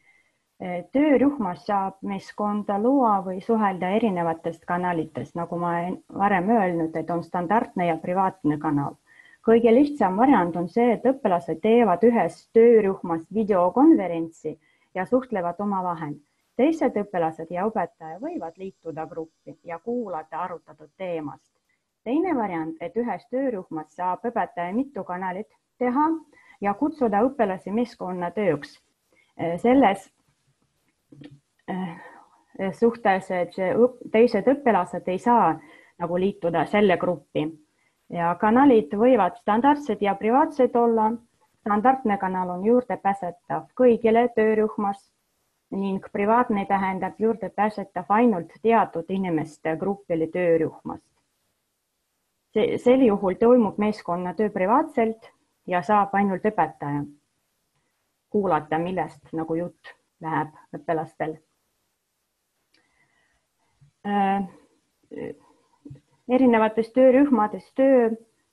Töörühmas saab meeskonda luua või suhelda erinevatest kanalitest, nagu ma varem öelnud, et on standardne ja privaatne kanal. Kõige lihtsam variant on see, et õpilased teevad ühes töörühmas videokonverentsi ja suhtlevad oma vahel. Teised õpilased ja õpetaja võivad liituda gruppi ja kuulata arutatud teemast. Teine variant, et ühes töörühmas saab õpetaja mitu kanalit teha ja kutsuda õpilasi meeskonna tööks. Selles suhtes, et teised õpilased ei saa nagu liituda selle gruppi. Ja kanalid võivad standardsed ja privaatsed olla. Standardne kanal on juurdepääsetav kõigile töörühmas ning privaatne tähendab juurdepääsetav ainult teatud inimeste grupile töörühmast. Sel juhul toimub meeskonna töö privaatselt ja saab ainult õpetaja kuulata, millest nagu jutt läheb õpilastel. Erinevates töörühmades töö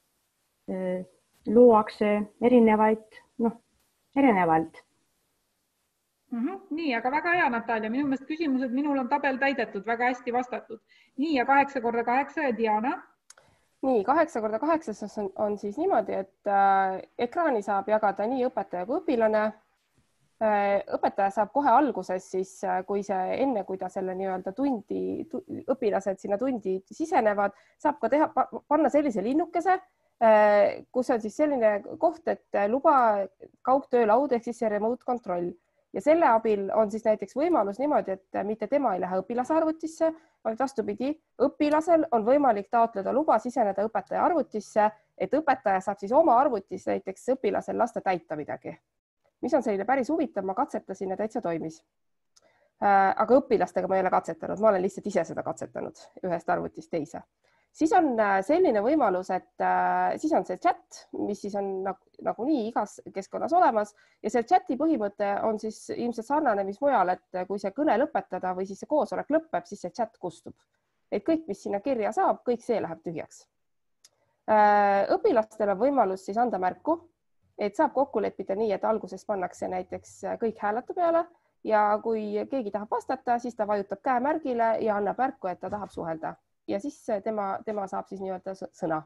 luuakse erinevaid, noh, erinevalt. Mm -hmm. Nii, aga väga hea, Natalja. Minu meelest küsimused, minul on tabel täidetud, väga hästi vastatud. Nii, ja kaheksa korda kaheksa ja Diana? Nii, kaheksa korda kaheksas on, on siis niimoodi, et äh, ekraani saab jagada nii õpetaja kui õpilane. Äh, õpetaja saab kohe alguses siis, kui see enne, kui ta selle nii-öelda tundi, õpilased sinna tundi sisenevad, saab ka teha, panna sellise linnukese, äh, kus on siis selline koht, et luba kaugtöölaud ehk siis see remote control. Ja selle abil on siis näiteks võimalus niimoodi, et mitte tema ei lähe õpilase arvutisse, vaid vastupidi, õpilasel on võimalik taotleda luba siseneda õpetaja arvutisse, et õpetaja saab siis oma arvutis näiteks õpilasel lasta täita midagi. Mis on selline päris huvitav, ma katsetasin ja täitsa toimis. Aga õpilastega ma ei ole katsetanud, ma olen lihtsalt ise seda katsetanud ühest arvutist teise. Siis on selline võimalus, et siis on see chat, mis siis on nagu, nagu nii igas keskkonnas olemas ja see chati põhimõte on siis ilmselt sarnane, mis mujal, et kui see kõne lõpetada või siis see koosolek lõpeb, siis see chat kustub. Et kõik, mis sinna kirja saab, kõik see läheb tühjaks. Õpilastel on võimalus siis anda märku, et saab kokku leppida nii, et alguses pannakse näiteks kõik häälete peale ja kui keegi tahab vastata, siis ta vajutab käemärgile ja annab märku, et ta tahab suhelda. Ja siis tema, tema saab siis nii-öelda sõna.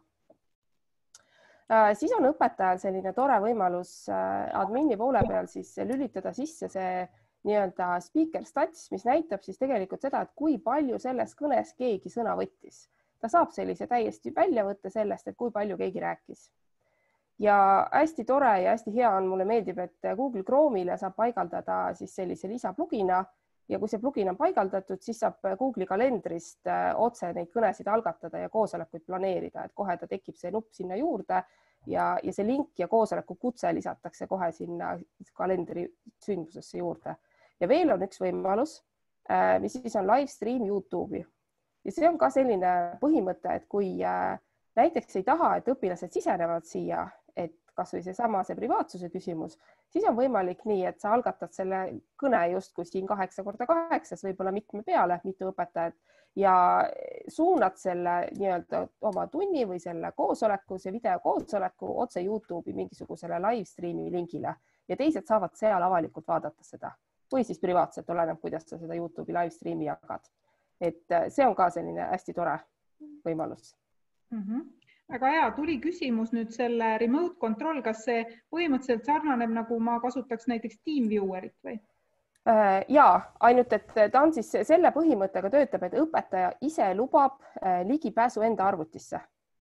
Siis on õpetajal selline tore võimalus admini poole peal siis lülitada sisse see nii-öelda speaker stats, mis näitab siis tegelikult seda, et kui palju selles kõnes keegi sõna võttis. Ta saab sellise täiesti väljavõtte sellest, et kui palju keegi rääkis. Ja hästi tore ja hästi hea on, mulle meeldib, et Google Chrome'ile saab paigaldada siis sellise lisaplugina ja kui see plugin on paigaldatud, siis saab Google'i kalendrist otse neid kõnesid algatada ja koosolekuid planeerida, et kohe ta tekib see nupp sinna juurde ja, ja see link ja koosoleku kutse lisatakse kohe sinna kalendri sündmusesse juurde. Ja veel on üks võimalus, mis siis on live stream YouTube'i. Ja see on ka selline põhimõte, et kui näiteks ei taha, et õpilased sisenevad siia, et kas või see sama see privaatsuse küsimus, siis on võimalik nii, et sa algatad selle kõne justkui siin kaheksa korda kaheksas, võib-olla mitme peale, mitu õpetajat ja suunad selle nii-öelda oma tunni või selle koosoleku, see videokoosoleku otse YouTube'i mingisugusele live streami lingile ja teised saavad seal avalikult vaadata seda või siis privaatselt oleneb, kuidas sa seda YouTube'i live streami jagad. Et see on ka selline hästi tore võimalus. Mm-hmm. Väga hea, tuli küsimus nüüd selle remote control, kas see põhimõtteliselt sarnaneb, nagu ma kasutaks näiteks TeamViewerit või? Ja, ainult et ta on siis selle põhimõttega töötab, et õpetaja ise lubab ligipääsu enda arvutisse.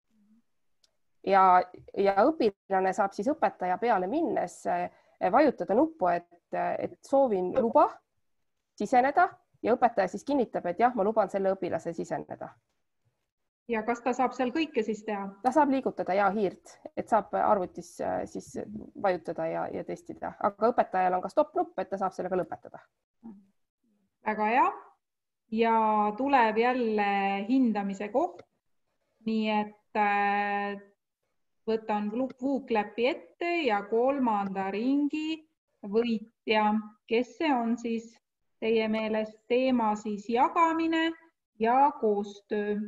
Ja, ja õpilane saab siis õpetaja peale minnes vajutada nuppu, et, et soovin luba siseneda ja õpetaja siis kinnitab, et jah, ma luban selle õpilase siseneda. Ja kas ta saab seal kõike siis teha? Ta saab liigutada ja hiirt, et saab arvutis siis vajutada ja, ja testida, aga õpetajal on ka stopp-nupp, et ta saab sellega lõpetada. Väga hea. Ja tuleb jälle hindamise koht. Nii et võtan Vuuklapi ette ja kolmanda ringi võitja, kes see on siis teie meelest teema siis jagamine ja koostöö.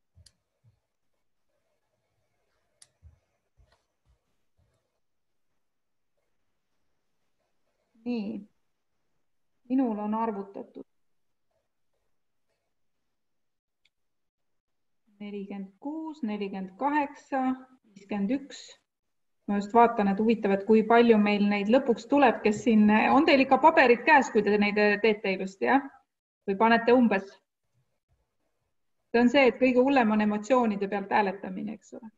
Nii, minul on arvutatud nelikümmend kuus, nelikümmend kaheksa, viiskümmend üks. Ma just vaatan, et huvitav, et kui palju meil neid lõpuks tuleb, kes siin, on teil ikka paberid käes, kui te neid teete ilusti, jah? Või panete umbes? See on see, et kõige hullem on emotsioonide pealt hääletamine, eks ole.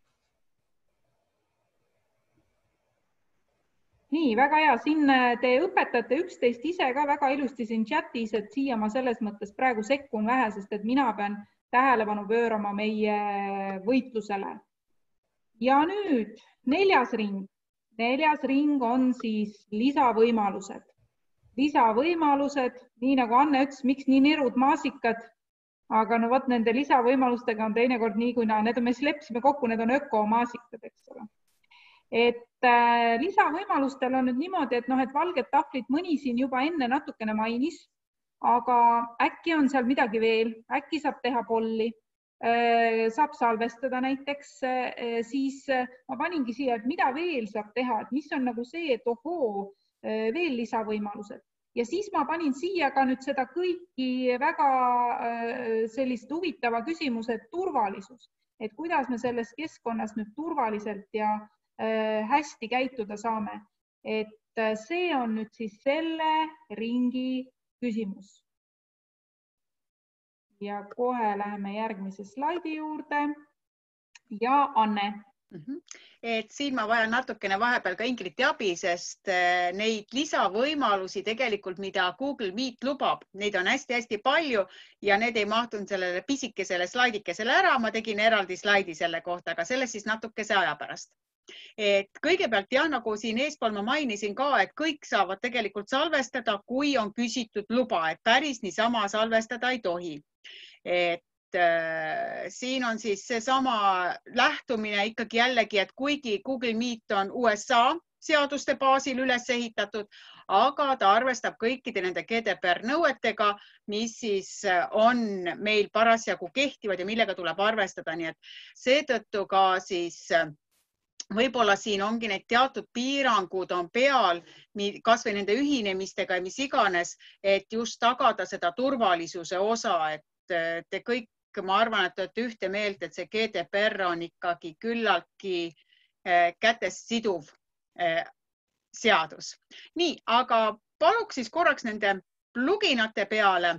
Nii, väga hea. Siin te õpetate üksteist ise ka väga ilusti siin chatis, et siia ma selles mõttes praegu sekkun vähe, sest et mina pean tähelepanu pöörama meie võitlusele. Ja nüüd neljas ring. Neljas ring on siis lisavõimalused. lisavõimalused, nii nagu Anne ütles, miks nii nirud maasikad, aga no vot nende lisavõimalustega on teinekord nii, kui need on, me siis leppisime kokku, need on ökomaasikad, eks ole. Et äh, lisavõimalustel on nüüd niimoodi, et noh, et valged tahvlid mõni siin juba enne natukene mainis, aga äkki on seal midagi veel, äkki saab teha polli, äh, saab salvestada näiteks, äh, siis äh, ma paningi siia, et mida veel saab teha, et mis on nagu see, et ohoo, äh, veel lisavõimalused. Ja siis ma panin siia ka nüüd seda kõiki väga äh, sellist huvitava küsimuse turvalisus, et kuidas me selles keskkonnas nüüd turvaliselt ja hästi käituda saame. Et see on nüüd siis selle ringi küsimus. Ja kohe läheme järgmise slaidi juurde. Ja Anne. Mm-hmm. Et siin ma vajan natukene vahepeal ka Ingriti abi, sest neid lisavõimalusi tegelikult, mida Google Meet lubab, neid on hästi-hästi palju ja need ei mahtunud sellele pisikesele slaidikesele ära. Ma tegin eraldi slaidi selle kohta, aga sellest siis natukese aja pärast. Et kõigepealt jah, nagu siin eespool ma mainisin ka, et kõik saavad tegelikult salvestada, kui on küsitud luba, et päris niisama salvestada ei tohi. Et äh, siin on siis seesama lähtumine ikkagi jällegi, et kuigi Google Meet on U S A seaduste baasil üles ehitatud, aga ta arvestab kõikide nende G D P R nõuetega, mis siis on meil parasjagu kehtivad ja millega tuleb arvestada. Nii et seetõttu ka siis võib-olla siin ongi need teatud piirangud on peal, kas või nende ühinemistega ja mis iganes, et just tagada seda turvalisuse osa, et te kõik, ma arvan, et olete ühte meelt, et see G D P R on ikkagi küllaltki kätest siduv seadus. Nii, aga paluks siis korraks nende pluginate peale,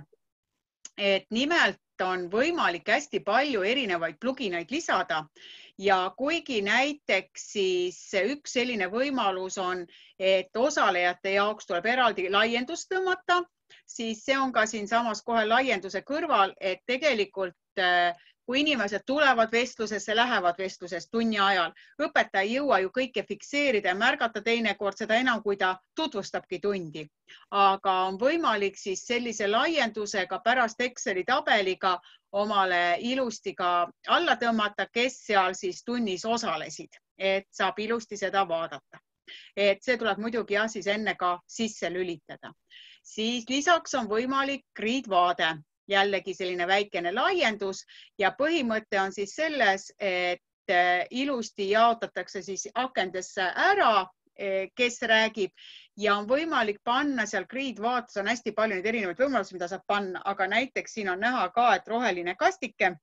et nimelt on võimalik hästi palju erinevaid pluginaid lisada ja kuigi näiteks siis üks selline võimalus on, et osalejate jaoks tuleb eraldi laiendust tõmmata, siis see on ka siin samas kohe laienduse kõrval, et tegelikult kui inimesed tulevad vestlusesse, lähevad vestlusest tunni ajal, õpetaja ei jõua ju kõike fikseerida ja märgata teinekord seda enam, kui ta tutvustabki tundi. Aga on võimalik siis sellise laiendusega pärast Exceli tabeliga omale ilusti ka alla tõmmata, kes seal siis tunnis osalesid, et saab ilusti seda vaadata. Et see tuleb muidugi jah, siis enne ka sisse lülitada. Siis lisaks on võimalik grid-vaade. Jällegi selline väikene laiendus ja põhimõte on siis selles, et ilusti jaotatakse siis akendesse ära, kes räägib ja on võimalik panna seal grid-vaates on hästi palju neid erinevaid võimalusi, mida saab panna, aga näiteks siin on näha ka, et roheline kastike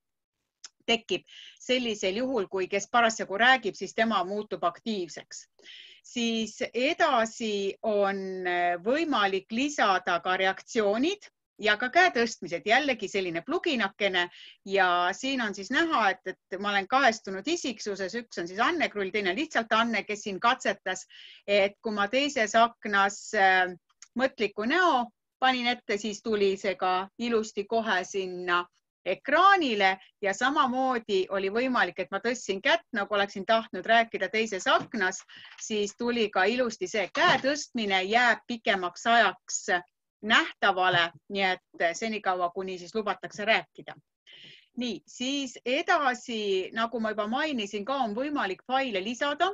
tekib sellisel juhul, kui kes parasjagu räägib, siis tema muutub aktiivseks. Siis edasi on võimalik lisada ka reaktsioonid ja ka käe tõstmised, jällegi selline pluginakene ja siin on siis näha, et, et ma olen kahestunud isiksuses, üks on siis Anne Krull, teine lihtsalt Anne, kes siin katsetas, et kui ma teises aknas äh, mõtliku näo panin ette, siis tuli see ka ilusti kohe sinna ekraanile ja samamoodi oli võimalik, et ma tõstsin kätt, nagu oleksin tahtnud rääkida teises aknas, siis tuli ka ilusti see käe tõstmine jääb pikemaks ajaks nähtavale, nii et senikaua, kuni siis lubatakse rääkida. Nii, siis edasi, nagu ma juba mainisin, ka on võimalik faile lisada.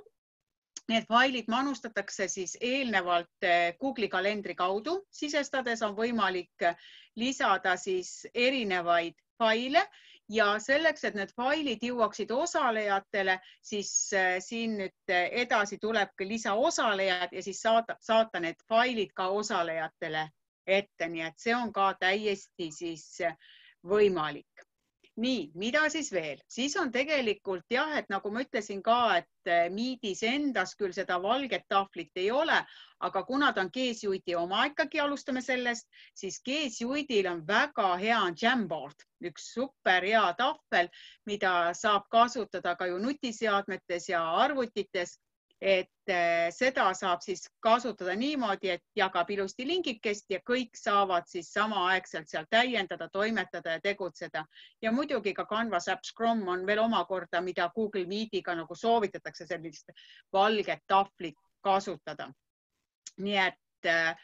Need failid manustatakse siis eelnevalt Google'i kalendri kaudu. Sisestades on võimalik lisada siis erinevaid faile ja selleks, et need failid jõuaksid osalejatele, siis siin nüüd edasi tulebki lisaosalejad ja siis saata, saata need failid ka osalejatele ette, nii et see on ka täiesti siis võimalik. Nii, mida siis veel? Siis on tegelikult jah, et nagu ma ütlesin ka, et Meetis endas küll seda valget tahvlit ei ole, aga kuna ta on G Suite'i oma, ikkagi alustame sellest, siis G Suite'il on väga hea Jamboard, üks super hea tahvel, mida saab kasutada ka ju nutiseadmetes ja arvutites. Et seda saab siis kasutada niimoodi, et jagab ilusti lingikest ja kõik saavad siis samaaegselt seal täiendada, toimetada ja tegutseda. Ja muidugi ka Canvas Apps Chrome on veel omakorda, mida Google Meetiga nagu soovitatakse sellist valget tahvlit kasutada. Nii et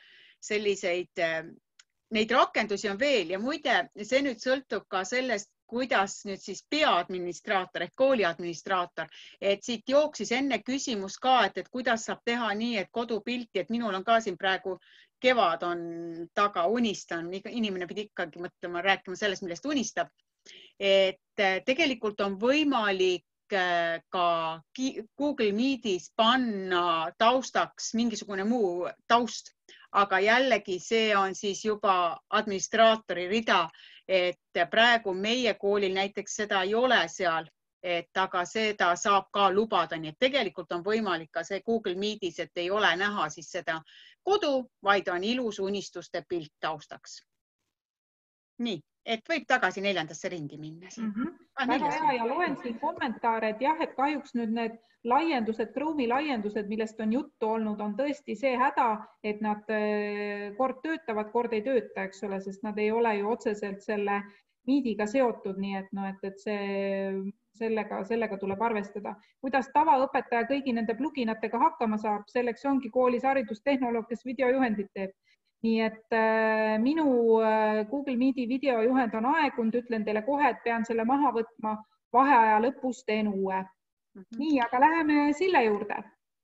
selliseid, neid rakendusi on veel ja muide, see nüüd sõltub ka sellest, kuidas nüüd siis peaadministraator ehk kooliadministraator, et siit jooksis enne küsimus ka, et, et kuidas saab teha nii, et kodupilti, et minul on ka siin praegu kevad on taga, unistan, inimene pidi ikkagi mõtlema, rääkima sellest, millest unistab. Et tegelikult on võimalik ka Google Meetis panna taustaks mingisugune muu taust, aga jällegi see on siis juba administraatori rida, et praegu meie koolil näiteks seda ei ole seal, et aga seda saab ka lubada, nii et tegelikult on võimalik ka see Google Meetis, et ei ole näha siis seda kodu, vaid on ilus unistuste pilt taustaks. Nii, et võib tagasi neljandasse ringi minna. Mm -hmm. Väga hea ja loen siin kommentaare, et jah, et kahjuks nüüd need laiendused, Chrome'i laiendused, millest on juttu olnud, on tõesti see häda, et nad kord töötavad, kord ei tööta, eks ole, sest nad ei ole ju otseselt selle Meetiga seotud, nii et, no, et, et see, sellega, sellega tuleb arvestada. Kuidas tavaõpetaja kõigi nende pluginatega hakkama saab, selleks ongi koolis haridustehnoloog, kes videojuhendid teeb. Nii et äh, minu äh, Google Meeti videojuhend on aegunud, ütlen teile kohe, et pean selle maha võtma, vaheaja lõpus teen uue. Mm -hmm. Nii, aga läheme Sille juurde.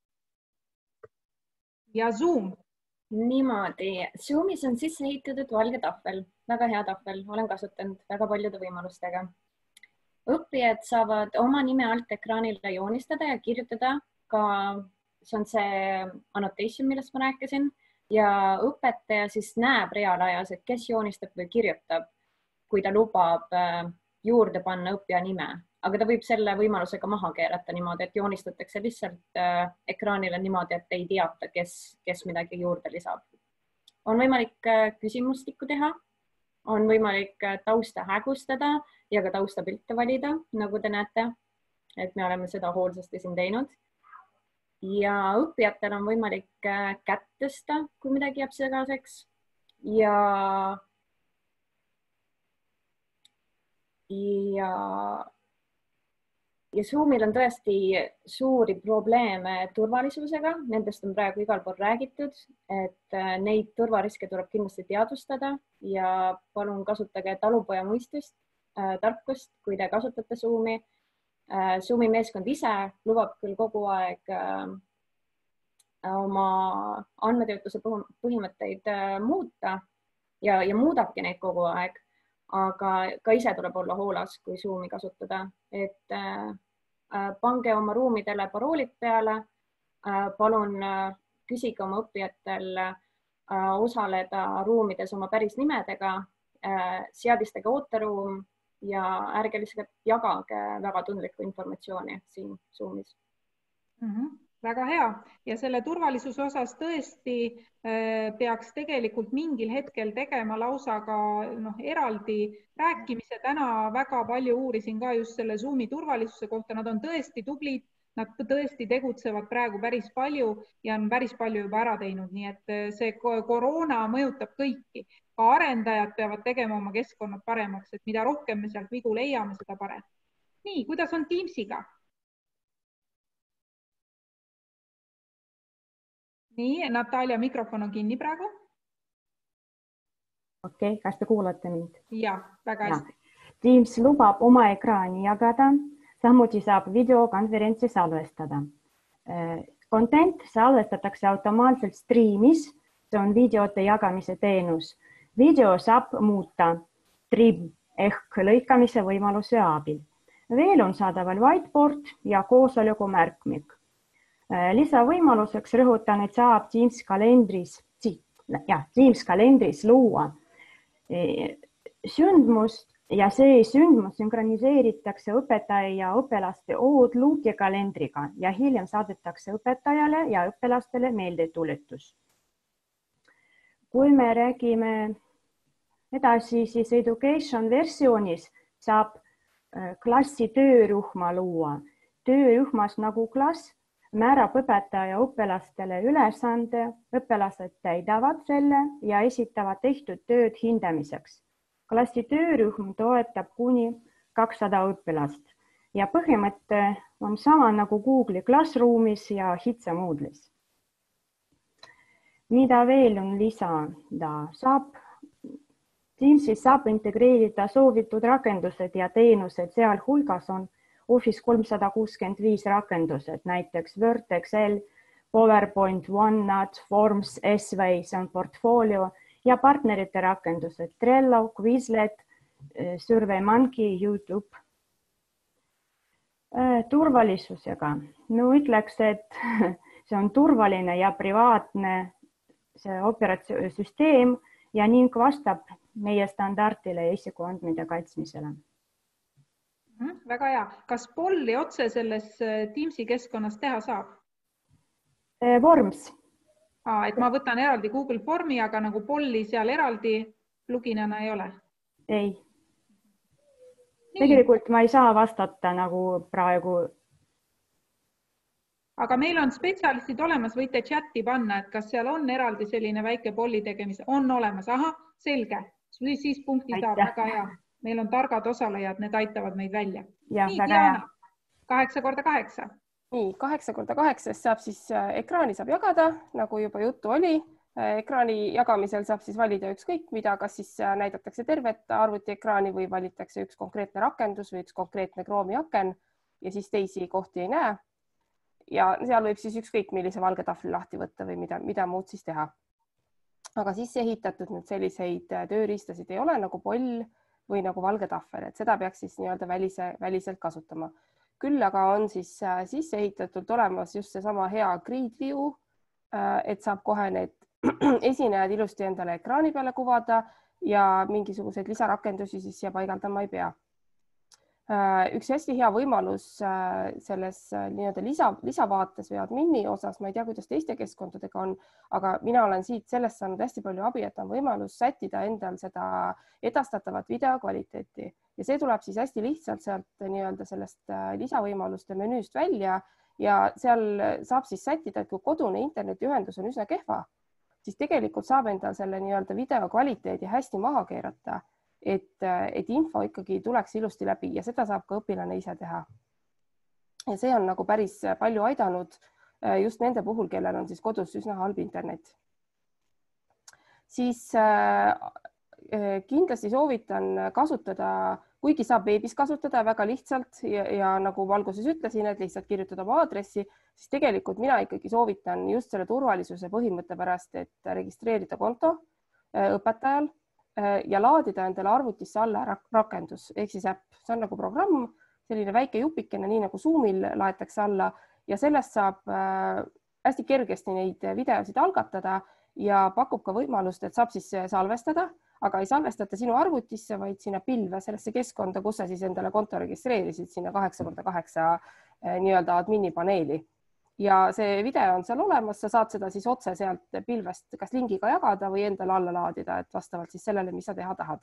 Ja Zoom. Niimoodi, Zoomis on sisse ehitatud valge tahvel, väga hea tahvel, olen kasutanud väga paljude võimalustega. Õppijad saavad oma nime alt ekraanile joonistada ja kirjutada ka, see on see annotation, millest ma rääkisin, ja õpetaja siis näeb reaalajas, et kes joonistab või kirjutab, kui ta lubab juurde panna õppija nime, aga ta võib selle võimalusega maha keerata niimoodi, et joonistatakse lihtsalt ekraanile niimoodi, et ei teata, kes, kes midagi juurde lisab. On võimalik küsimustikku teha, on võimalik tausta hägustada ja ka taustapilte valida, nagu te näete, et me oleme seda hoolsasti siin teinud. Ja õppijatel on võimalik kätt tõsta, kui midagi jääb segaseks ja ja ja Zoomil on tõesti suuri probleeme turvalisusega, nendest on praegu igal pool räägitud, et neid turvariske tuleb kindlasti teadvustada ja palun kasutage talupoja mõistust, tarkust, kui te kasutate Zoomi. Zoomi meeskond ise lubab küll kogu aeg oma andmetöötluse põhimõtteid muuta ja, ja muudabki neid kogu aeg, aga ka ise tuleb olla hoolas, kui Zoomi kasutada, et pange oma ruumidele paroolid peale, palun küsige oma õppijatel osaleda ruumides oma päris nimedega, seadistage ooteruum ja ärge lihtsalt jagage väga tundlikku informatsiooni siin Zoomis. Mm -hmm. Väga hea ja selle turvalisuse osas tõesti äh, peaks tegelikult mingil hetkel tegema lausa ka noh, eraldi rääkimise. Täna väga palju uurisin ka just selle Zoomi turvalisuse kohta, nad on tõesti tublid, nad tõesti tegutsevad praegu päris palju ja on päris palju juba ära teinud, nii et see koroona mõjutab kõiki. Ka arendajad peavad tegema oma keskkonnad paremaks, et mida rohkem me sealt vigu leiame, seda parem. Nii, kuidas on Teamsiga? Nii, Natalja mikrofon on kinni praegu. Okei, okay, kas te kuulate mind? Ja, väga hästi. Teams lubab oma ekraani jagada, samuti saab videokonverentsi salvestada. Content salvestatakse automaatselt streamis, see on videote jagamise teenus. Video saab muuta trim ehk lõikamise võimaluse abil. Veel on saadaval whiteboard ja koosoleku märkmik. Lisavõimaluseks rõhutan, et saab Teams kalendris, ja, Teams kalendris luua sündmust ja see sündmus sünkroniseeritakse õpetaja ja õpelaste Outlook'i kalendriga ja hiljem saadetakse õpetajale ja õpelastele meeldetuletus. Kui me räägime edasi, siis education versioonis saab klassi töörühma luua. Töörühmas nagu klass määrab õpetaja õpelastele ülesande, õpelased täidavad selle ja esitavad tehtud tööd hindamiseks. Klassi töörühm toetab kuni kakssada õpilast ja põhimõte on sama nagu Google'i Classroomis ja Hitsa Moodle'is. mida veel on lisada? Saab, Teamsis saab integreerida soovitud rakendused ja teenused, sealhulgas on Office kolmsada kuuskümmend viis rakendused, näiteks Word, Excel, PowerPoint, OneNote, Forms, S-Way, see on portfolio ja partnerite rakendused Trello, Quizlet, SurveyMonkey, YouTube. Turvalisusega. No ütleks, et see on turvaline ja privaatne see operatsioonisüsteem ja ning vastab meie standardile ja isikuandmete kaitsmisele. Väga hea. Kas polli otse selles Teamsi keskkonnas teha saab? Forms. Aa, et ma võtan eraldi Google Formi, aga nagu polli seal eraldi pluginana ei ole? Ei. Tegelikult ma ei saa vastata nagu praegu. Aga meil on spetsialistid olemas, võite chati panna, et kas seal on eraldi selline väike polli tegemise. On olemas. Aha, selge. Siis punkti saab. Väga hea. Meil on targad osalejad, need aitavad meid välja. Ja, nii, väga Diana, hea. kaheksa korda kaheksa. Nii, kaheksa korda kaheksa saab siis ekraani saab jagada, nagu juba juttu oli. Ekraani jagamisel saab siis valida ükskõik mida, kas siis näidatakse tervet arvutiekraani või valitakse üks konkreetne rakendus või üks konkreetne Chrome'i aken ja siis teisi kohti ei näe. Ja seal võib siis ükskõik millise valge tahvli lahti võtta või mida, mida muud siis teha. Aga siis ehitatud nüüd selliseid tööriistasid ei ole nagu poll või nagu valge tahvel, et seda peaks siis nii-öelda välise, väliselt kasutama. Küll aga on siis sisse ehitatult olemas just seesama hea grid view, et saab kohe need esinejad ilusti endale ekraani peale kuvada ja mingisuguseid lisarakendusi siis siia paigaldama ei pea. Üks hästi hea võimalus selles nii-öelda lisa, lisavaates või admini osas, ma ei tea, kuidas teiste keskkondadega on, aga mina olen siit sellest saanud hästi palju abi, et on võimalus sättida endal seda edastatavat videokvaliteeti ja see tuleb siis hästi lihtsalt sealt nii-öelda sellest lisavõimaluste menüüst välja ja seal saab siis sättida, et kui kodune internetiühendus on üsna kehva, siis tegelikult saab endal selle nii-öelda videokvaliteedi hästi maha keerata. Et, et info ikkagi tuleks ilusti läbi ja seda saab ka õpilane ise teha. Ja see on nagu päris palju aidanud just nende puhul, kellel on siis kodus üsna halb internet. Siis äh, kindlasti soovitan kasutada, kuigi saab veebis kasutada väga lihtsalt ja, ja nagu ma alguses ütlesin, et lihtsalt kirjutada oma aadressi, siis tegelikult mina ikkagi soovitan just selle turvalisuse põhimõtte pärast, et registreerida konto õpetajal ja laadida endale arvutisse alla rakendus, ehk siis äpp. See on nagu programm, selline väike jupikene, nii nagu Zoomil laetakse alla ja sellest saab hästi kergesti neid videosid algatada ja pakub ka võimalust, et saab siis salvestada, aga ei salvestata sinu arvutisse, vaid sinna pilve sellesse keskkonda, kus sa siis endale konto registreerisid sinna kaheksa korda kaheksa nii-öelda admini paneeli. Ja see video on seal olemas, sa saad seda siis otse sealt pilvest kas lingiga jagada või endale alla laadida, et vastavalt siis sellele, mis sa teha tahad.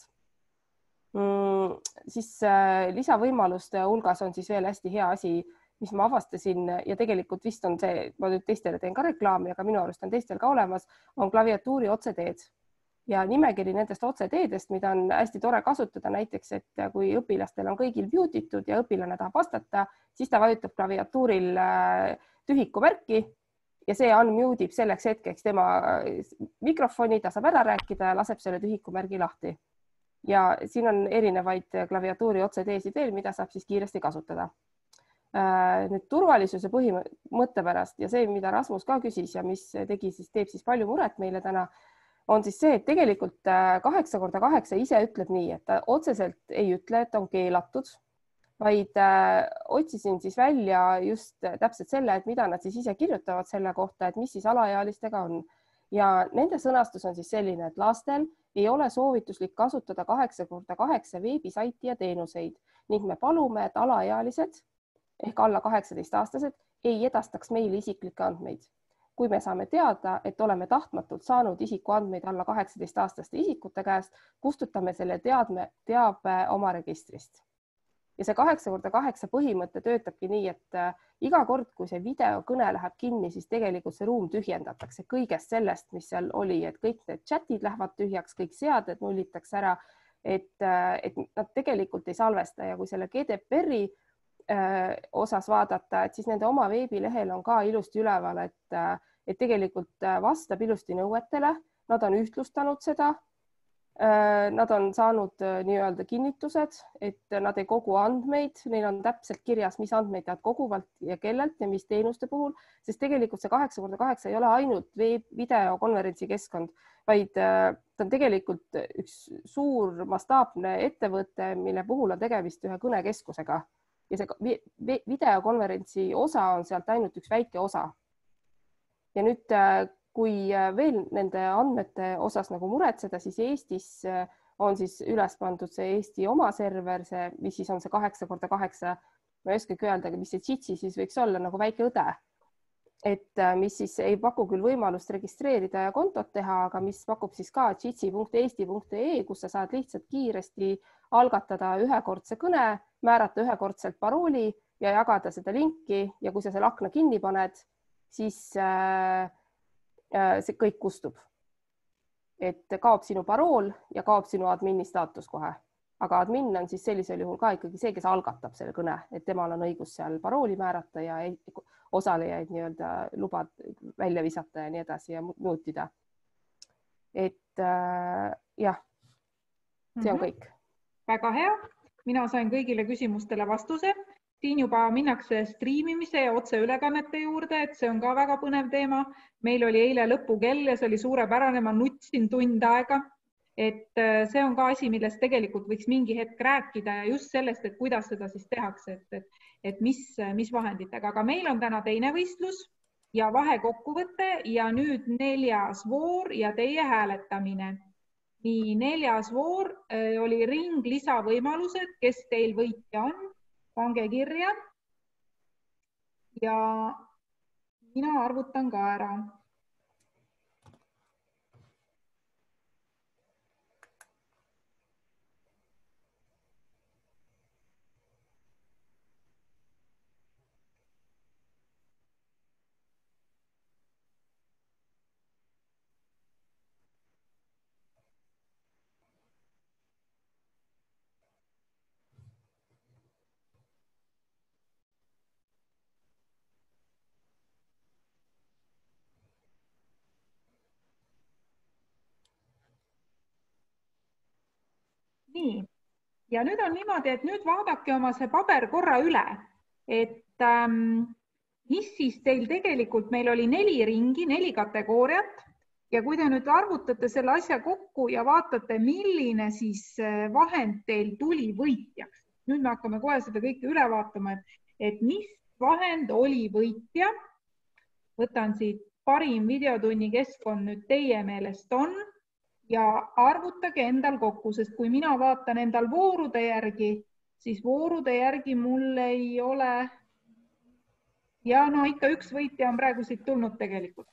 Mm, siis lisavõimaluste hulgas on siis veel hästi hea asi, mis ma avastasin ja tegelikult vist on see, ma nüüd teistele teen ka reklaami, aga minu arust on teistel ka olemas, on klaviatuuri otseteed. Ja nimekiri nendest otseteedest, mida on hästi tore kasutada näiteks, et kui õpilastel on kõigil mutitud ja õpilane tahab vastata, siis ta vajutab klaviatuuril tühiku märki ja see unmute ib selleks hetkeks tema mikrofoni, ta saab ära rääkida ja laseb selle tühiku märgi lahti. Ja siin on erinevaid klaviatuuri otseteesid veel, mida saab siis kiiresti kasutada. Nüüd turvalisuse põhimõtte pärast ja see, mida Rasmus ka küsis ja mis tegi, siis teeb siis palju muret meile täna, on siis see, et tegelikult kaheksa korda kaheksa ise ütleb nii, et ta otseselt ei ütle, et on keelatud, vaid äh, otsisin siis välja just täpselt selle, et mida nad siis ise kirjutavad selle kohta, et mis siis alaealistega on. Ja nende sõnastus on siis selline, et lastel ei ole soovituslik kasutada kaheksa korda kaheksa veebisaiti ja teenuseid ning me palume, et alaealised ehk alla kaheksateist aastased ei edastaks meile isiklikke andmeid. Kui me saame teada, et oleme tahtmatult saanud isikuandmeid alla kaheksateist aastaste isikute käest, kustutame selle teadme, teabe oma registrist. Ja see kaheksa korda kaheksa põhimõte töötabki nii, et iga kord, kui see videokõne läheb kinni, siis tegelikult see ruum tühjendatakse kõigest sellest, mis seal oli, et kõik need chatid lähevad tühjaks, kõik seaded nullitakse ära, et, et nad tegelikult ei salvesta ja kui selle G D P R-i osas vaadata, et siis nende oma veebilehel on ka ilusti üleval, et, et tegelikult vastab ilusti nõuetele, nad on ühtlustanud seda. Nad on saanud nii-öelda kinnitused, et nad ei kogu andmeid, neil on täpselt kirjas, mis andmeid nad koguvad ja kellelt ja mis teenuste puhul, sest tegelikult see kaheksa korda kaheksa ei ole ainult videokonverentsi keskkond, vaid ta on tegelikult üks suur mastaapne ettevõte, mille puhul on tegemist ühe kõnekeskusega ja see videokonverentsi osa on sealt ainult üks väike osa. Ja nüüd kui veel nende andmete osas nagu muretseda, siis Eestis on siis üles pandud see Eesti oma server, see, mis siis on see kaheksa korda kaheksa. Ma ei oskagi öelda, mis see Jitsi siis võiks olla nagu väike õde, et mis siis ei paku küll võimalust registreerida ja kontot teha, aga mis pakub siis ka jitsi punkt eesti punkt ee, kus sa saad lihtsalt kiiresti algatada ühekordse kõne, määrata ühekordselt parooli ja jagada seda linki ja kui sa selle akna kinni paned, siis see kõik kustub, et kaob sinu parool ja kaob sinu admini staatus kohe, aga admin on siis sellisel juhul ka ikkagi see, kes algatab selle kõne, et temal on õigus seal parooli määrata ja osalejaid nii-öelda lubad välja visata ja nii edasi ja muutida. Et äh, jah, see on kõik. Väga hea. Mina sain kõigile küsimustele vastuse. Siin juba minnakse striimimise ja otseülekannete juurde, et see on ka väga põnev teema. Meil oli eile lõpukell ja see oli suurepärane, ma nutsin tund aega, et see on ka asi, millest tegelikult võiks mingi hetk rääkida ja just sellest, et kuidas seda siis tehakse, et, et, et mis, mis vahenditega. Aga meil on täna teine võistlus ja vahekokkuvõte ja nüüd neljas voor ja teie hääletamine. Nii neljas voor oli ring lisavõimalused, kes teil võitja on. Pange kirja ja mina arvutan ka ära. Nii. Ja nüüd on niimoodi, et nüüd vaadake oma see paber korra üle, et ähm, mis siis teil tegelikult, meil oli neli ringi, neli kategooriat ja kui te nüüd arvutate selle asja kokku ja vaatate, milline siis vahend teil tuli võitjaks. Nüüd me hakkame kohe seda kõike üle vaatama, et, et mis vahend oli võitja. Võtan siit parim videotunni keskkond nüüd teie meelest on. Ja arvutage endal kokku, sest kui mina vaatan endal voorude järgi, siis voorude järgi mul ei ole. Ja no ikka üks võitja on praegu siit tulnud tegelikult.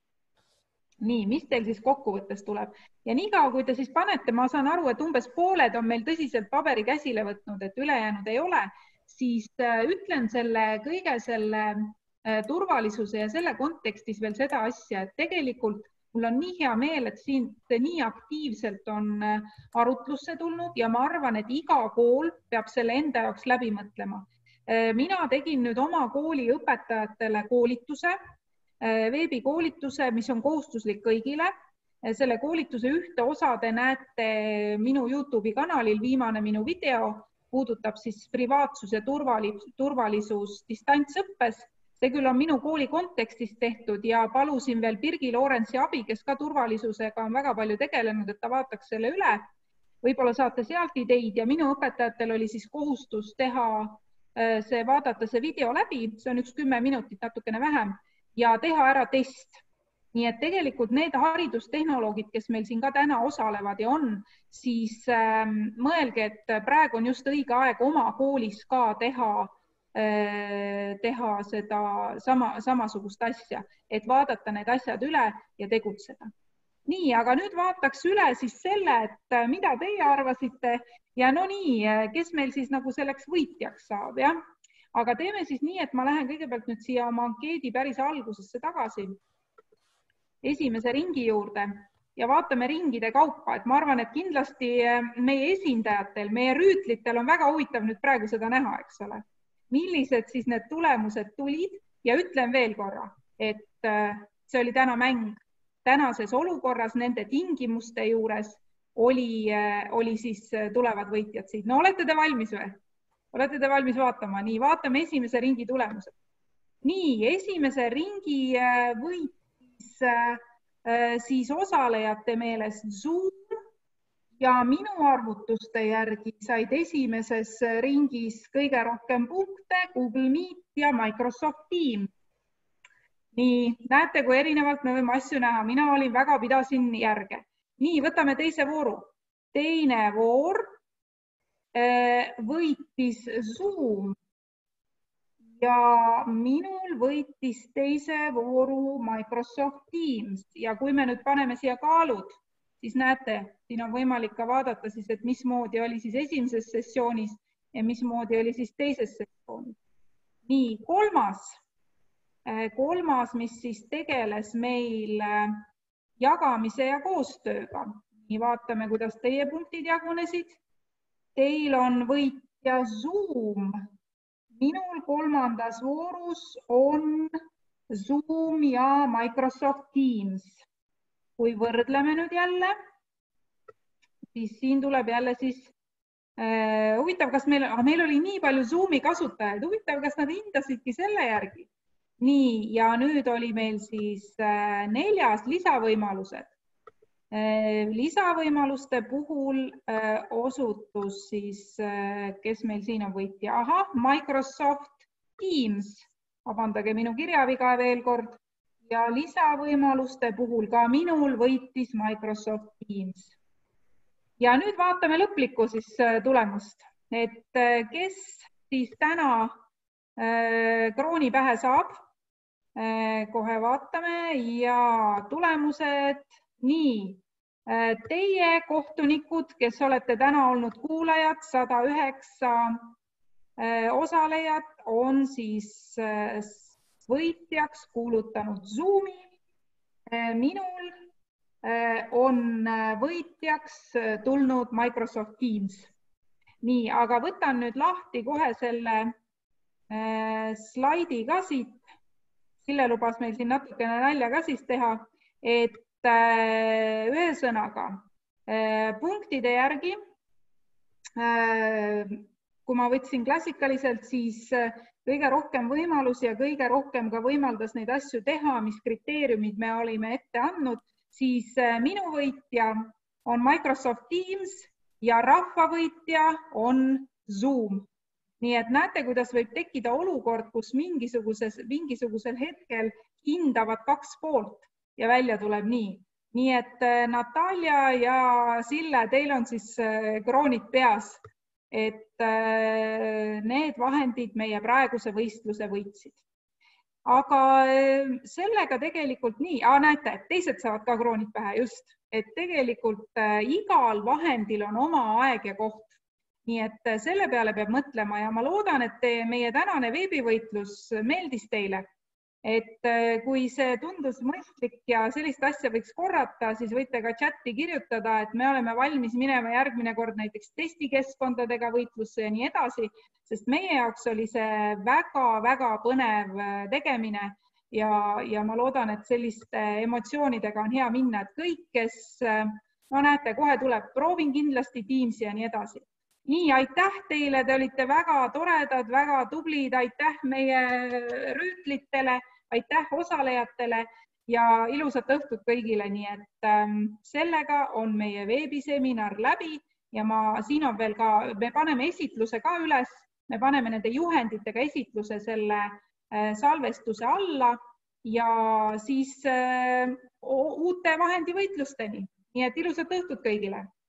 Nii, mis teil siis kokkuvõttes tuleb? Ja nii kaua, kui te siis panete, ma saan aru, et umbes pooled on meil tõsiselt paberi käsile võtnud, et ülejäänud ei ole, siis ütlen selle kõige selle turvalisuse ja selle kontekstis veel seda asja, et tegelikult mul on nii hea meel, et siin see nii aktiivselt on arutlusse tulnud ja ma arvan, et iga kool peab selle enda jaoks läbi mõtlema. Mina tegin nüüd oma kooli õpetajatele koolituse, veebikoolituse, mis on kohustuslik kõigile. Selle koolituse ühte osa te näete minu YouTube'i kanalil, viimane minu video, puudutab siis privaatsus ja turvalisus distantsõppes. See küll on minu kooli kontekstis tehtud ja palusin veel Birgi Loorensi abi, kes ka turvalisusega on väga palju tegelenud, et ta vaataks selle üle. Võib-olla saate sealt ideid ja minu õpetajatel oli siis kohustus teha see, vaadata see video läbi, see on üks kümme minutit, natukene vähem, ja teha ära test. Nii et tegelikult need haridustehnoloogid, kes meil siin ka täna osalevad ja on, siis ähm, mõelge, et praegu on just õige aeg oma koolis ka teha teha seda sama, samasugust asja, et vaadata need asjad üle ja tegutseda. Nii, aga nüüd vaataks üle siis selle, et mida teie arvasite ja no nii, kes meil siis nagu selleks võitjaks saab, jah? Aga teeme siis nii, et ma lähen kõigepealt nüüd siia oma ankeedi päris algusesse tagasi, esimese ringi juurde ja vaatame ringide kaupa, et ma arvan, et kindlasti meie esindajatel, meie rüütlitel on väga huvitav nüüd praegu seda näha, eks ole. Millised siis need tulemused tulid ja ütlen veel korra, et see oli täna mäng. Tänases olukorras nende tingimuste juures oli, oli siis tulevad võitjad siit. No olete te valmis või? Olete te valmis vaatama? Nii, vaatame esimese ringi tulemused. Nii, esimese ringi võitis siis osalejate meelest Zoom ja minu arvutuste järgi said esimeses ringis kõige rohkem punkte Google Meet ja Microsoft Teams. Nii, näete, kui erinevalt me võime asju näha. Mina olin väga, pidasin järge. Nii, võtame teise vooru. Teine voor võitis Zoom ja minul võitis teise vooru Microsoft Teams. Ja kui me nüüd paneme siia kaalud, siis näete, siin on võimalik ka vaadata, siis, et mismoodi oli siis esimeses sessioonis ja mismoodi oli siis teises sessioonis. Nii, kolmas, kolmas, mis siis tegeles meil jagamise ja koostööga. Nii, vaatame, kuidas teie punktid jagunesid. Teil on võitja Zoom. Minul kolmandas voorus on Zoom ja Microsoft Teams. Kui võrdleme nüüd jälle, siis siin tuleb jälle siis äh, huvitav, kas meil, ah, meil oli nii palju Zoomi kasutajaid, huvitav, kas nad hindasidki selle järgi. Nii, ja nüüd oli meil siis äh, neljas lisavõimalused. Äh, lisavõimaluste puhul äh, osutus siis, äh, kes meil siin on võitja. Aha, Microsoft Teams. Vabandage minu kirjaviga veel kord. Ja lisavõimaluste puhul ka minul võitis Microsoft Teams. Ja nüüd vaatame lõplikku siis tulemust, et kes siis täna krooni pähe saab. Kohe vaatame ja tulemused. Nii, teie kohtunikud, kes olete täna olnud kuulajad, sada üheksa osalejat on siis võitjaks kuulutanud Zoomi. Minul on võitjaks tulnud Microsoft Teams. Nii, aga võtan nüüd lahti kohe selle slaidi ka siit. Sille lubas meil siin natukene nalja ka siis teha, et ühesõnaga punktide järgi, kui ma võtsin klassikaliselt, siis kõige rohkem võimalusi ja kõige rohkem ka võimaldas neid asju teha, mis kriteeriumid me olime ette andnud, siis minu võitja on Microsoft Teams ja rahvavõitja on Zoom. Nii et näete, kuidas võib tekkida olukord, kus mingisugusel hetkel hindavad kaks poolt ja välja tuleb nii. Nii et Natalja ja Sille, teil on siis kroonid peas, et need vahendid meie praeguse võistluse võitsid. Aga sellega tegelikult nii, ah, näete, teised saavad ka kroonid pähe just, et tegelikult igal vahendil on oma aeg ja koht. Nii et selle peale peab mõtlema ja ma loodan, et te, meie tänane veebivõitlus meeldis teile. Et kui see tundus mõistlik ja sellist asja võiks korrata, siis võite ka chati kirjutada, et me oleme valmis minema järgmine kord näiteks testikeskkondadega võitlusse ja nii edasi, sest meie jaoks oli see väga-väga põnev tegemine ja, ja ma loodan, et selliste emotsioonidega on hea minna, et kõik, kes, no näete, kohe tuleb, proovin kindlasti Teamsi ja nii edasi. Nii, aitäh teile, te olite väga toredad, väga tublid, aitäh meie rüütlitele, aitäh osalejatele ja ilusat õhtut kõigile, nii et ähm, sellega on meie veebiseminar läbi ja ma, siin on veel ka, me paneme esitluse ka üles, me paneme nende juhenditega esitluse selle äh, salvestuse alla ja siis äh, uute vahendivõitlusteni, nii et ilusat õhtut kõigile!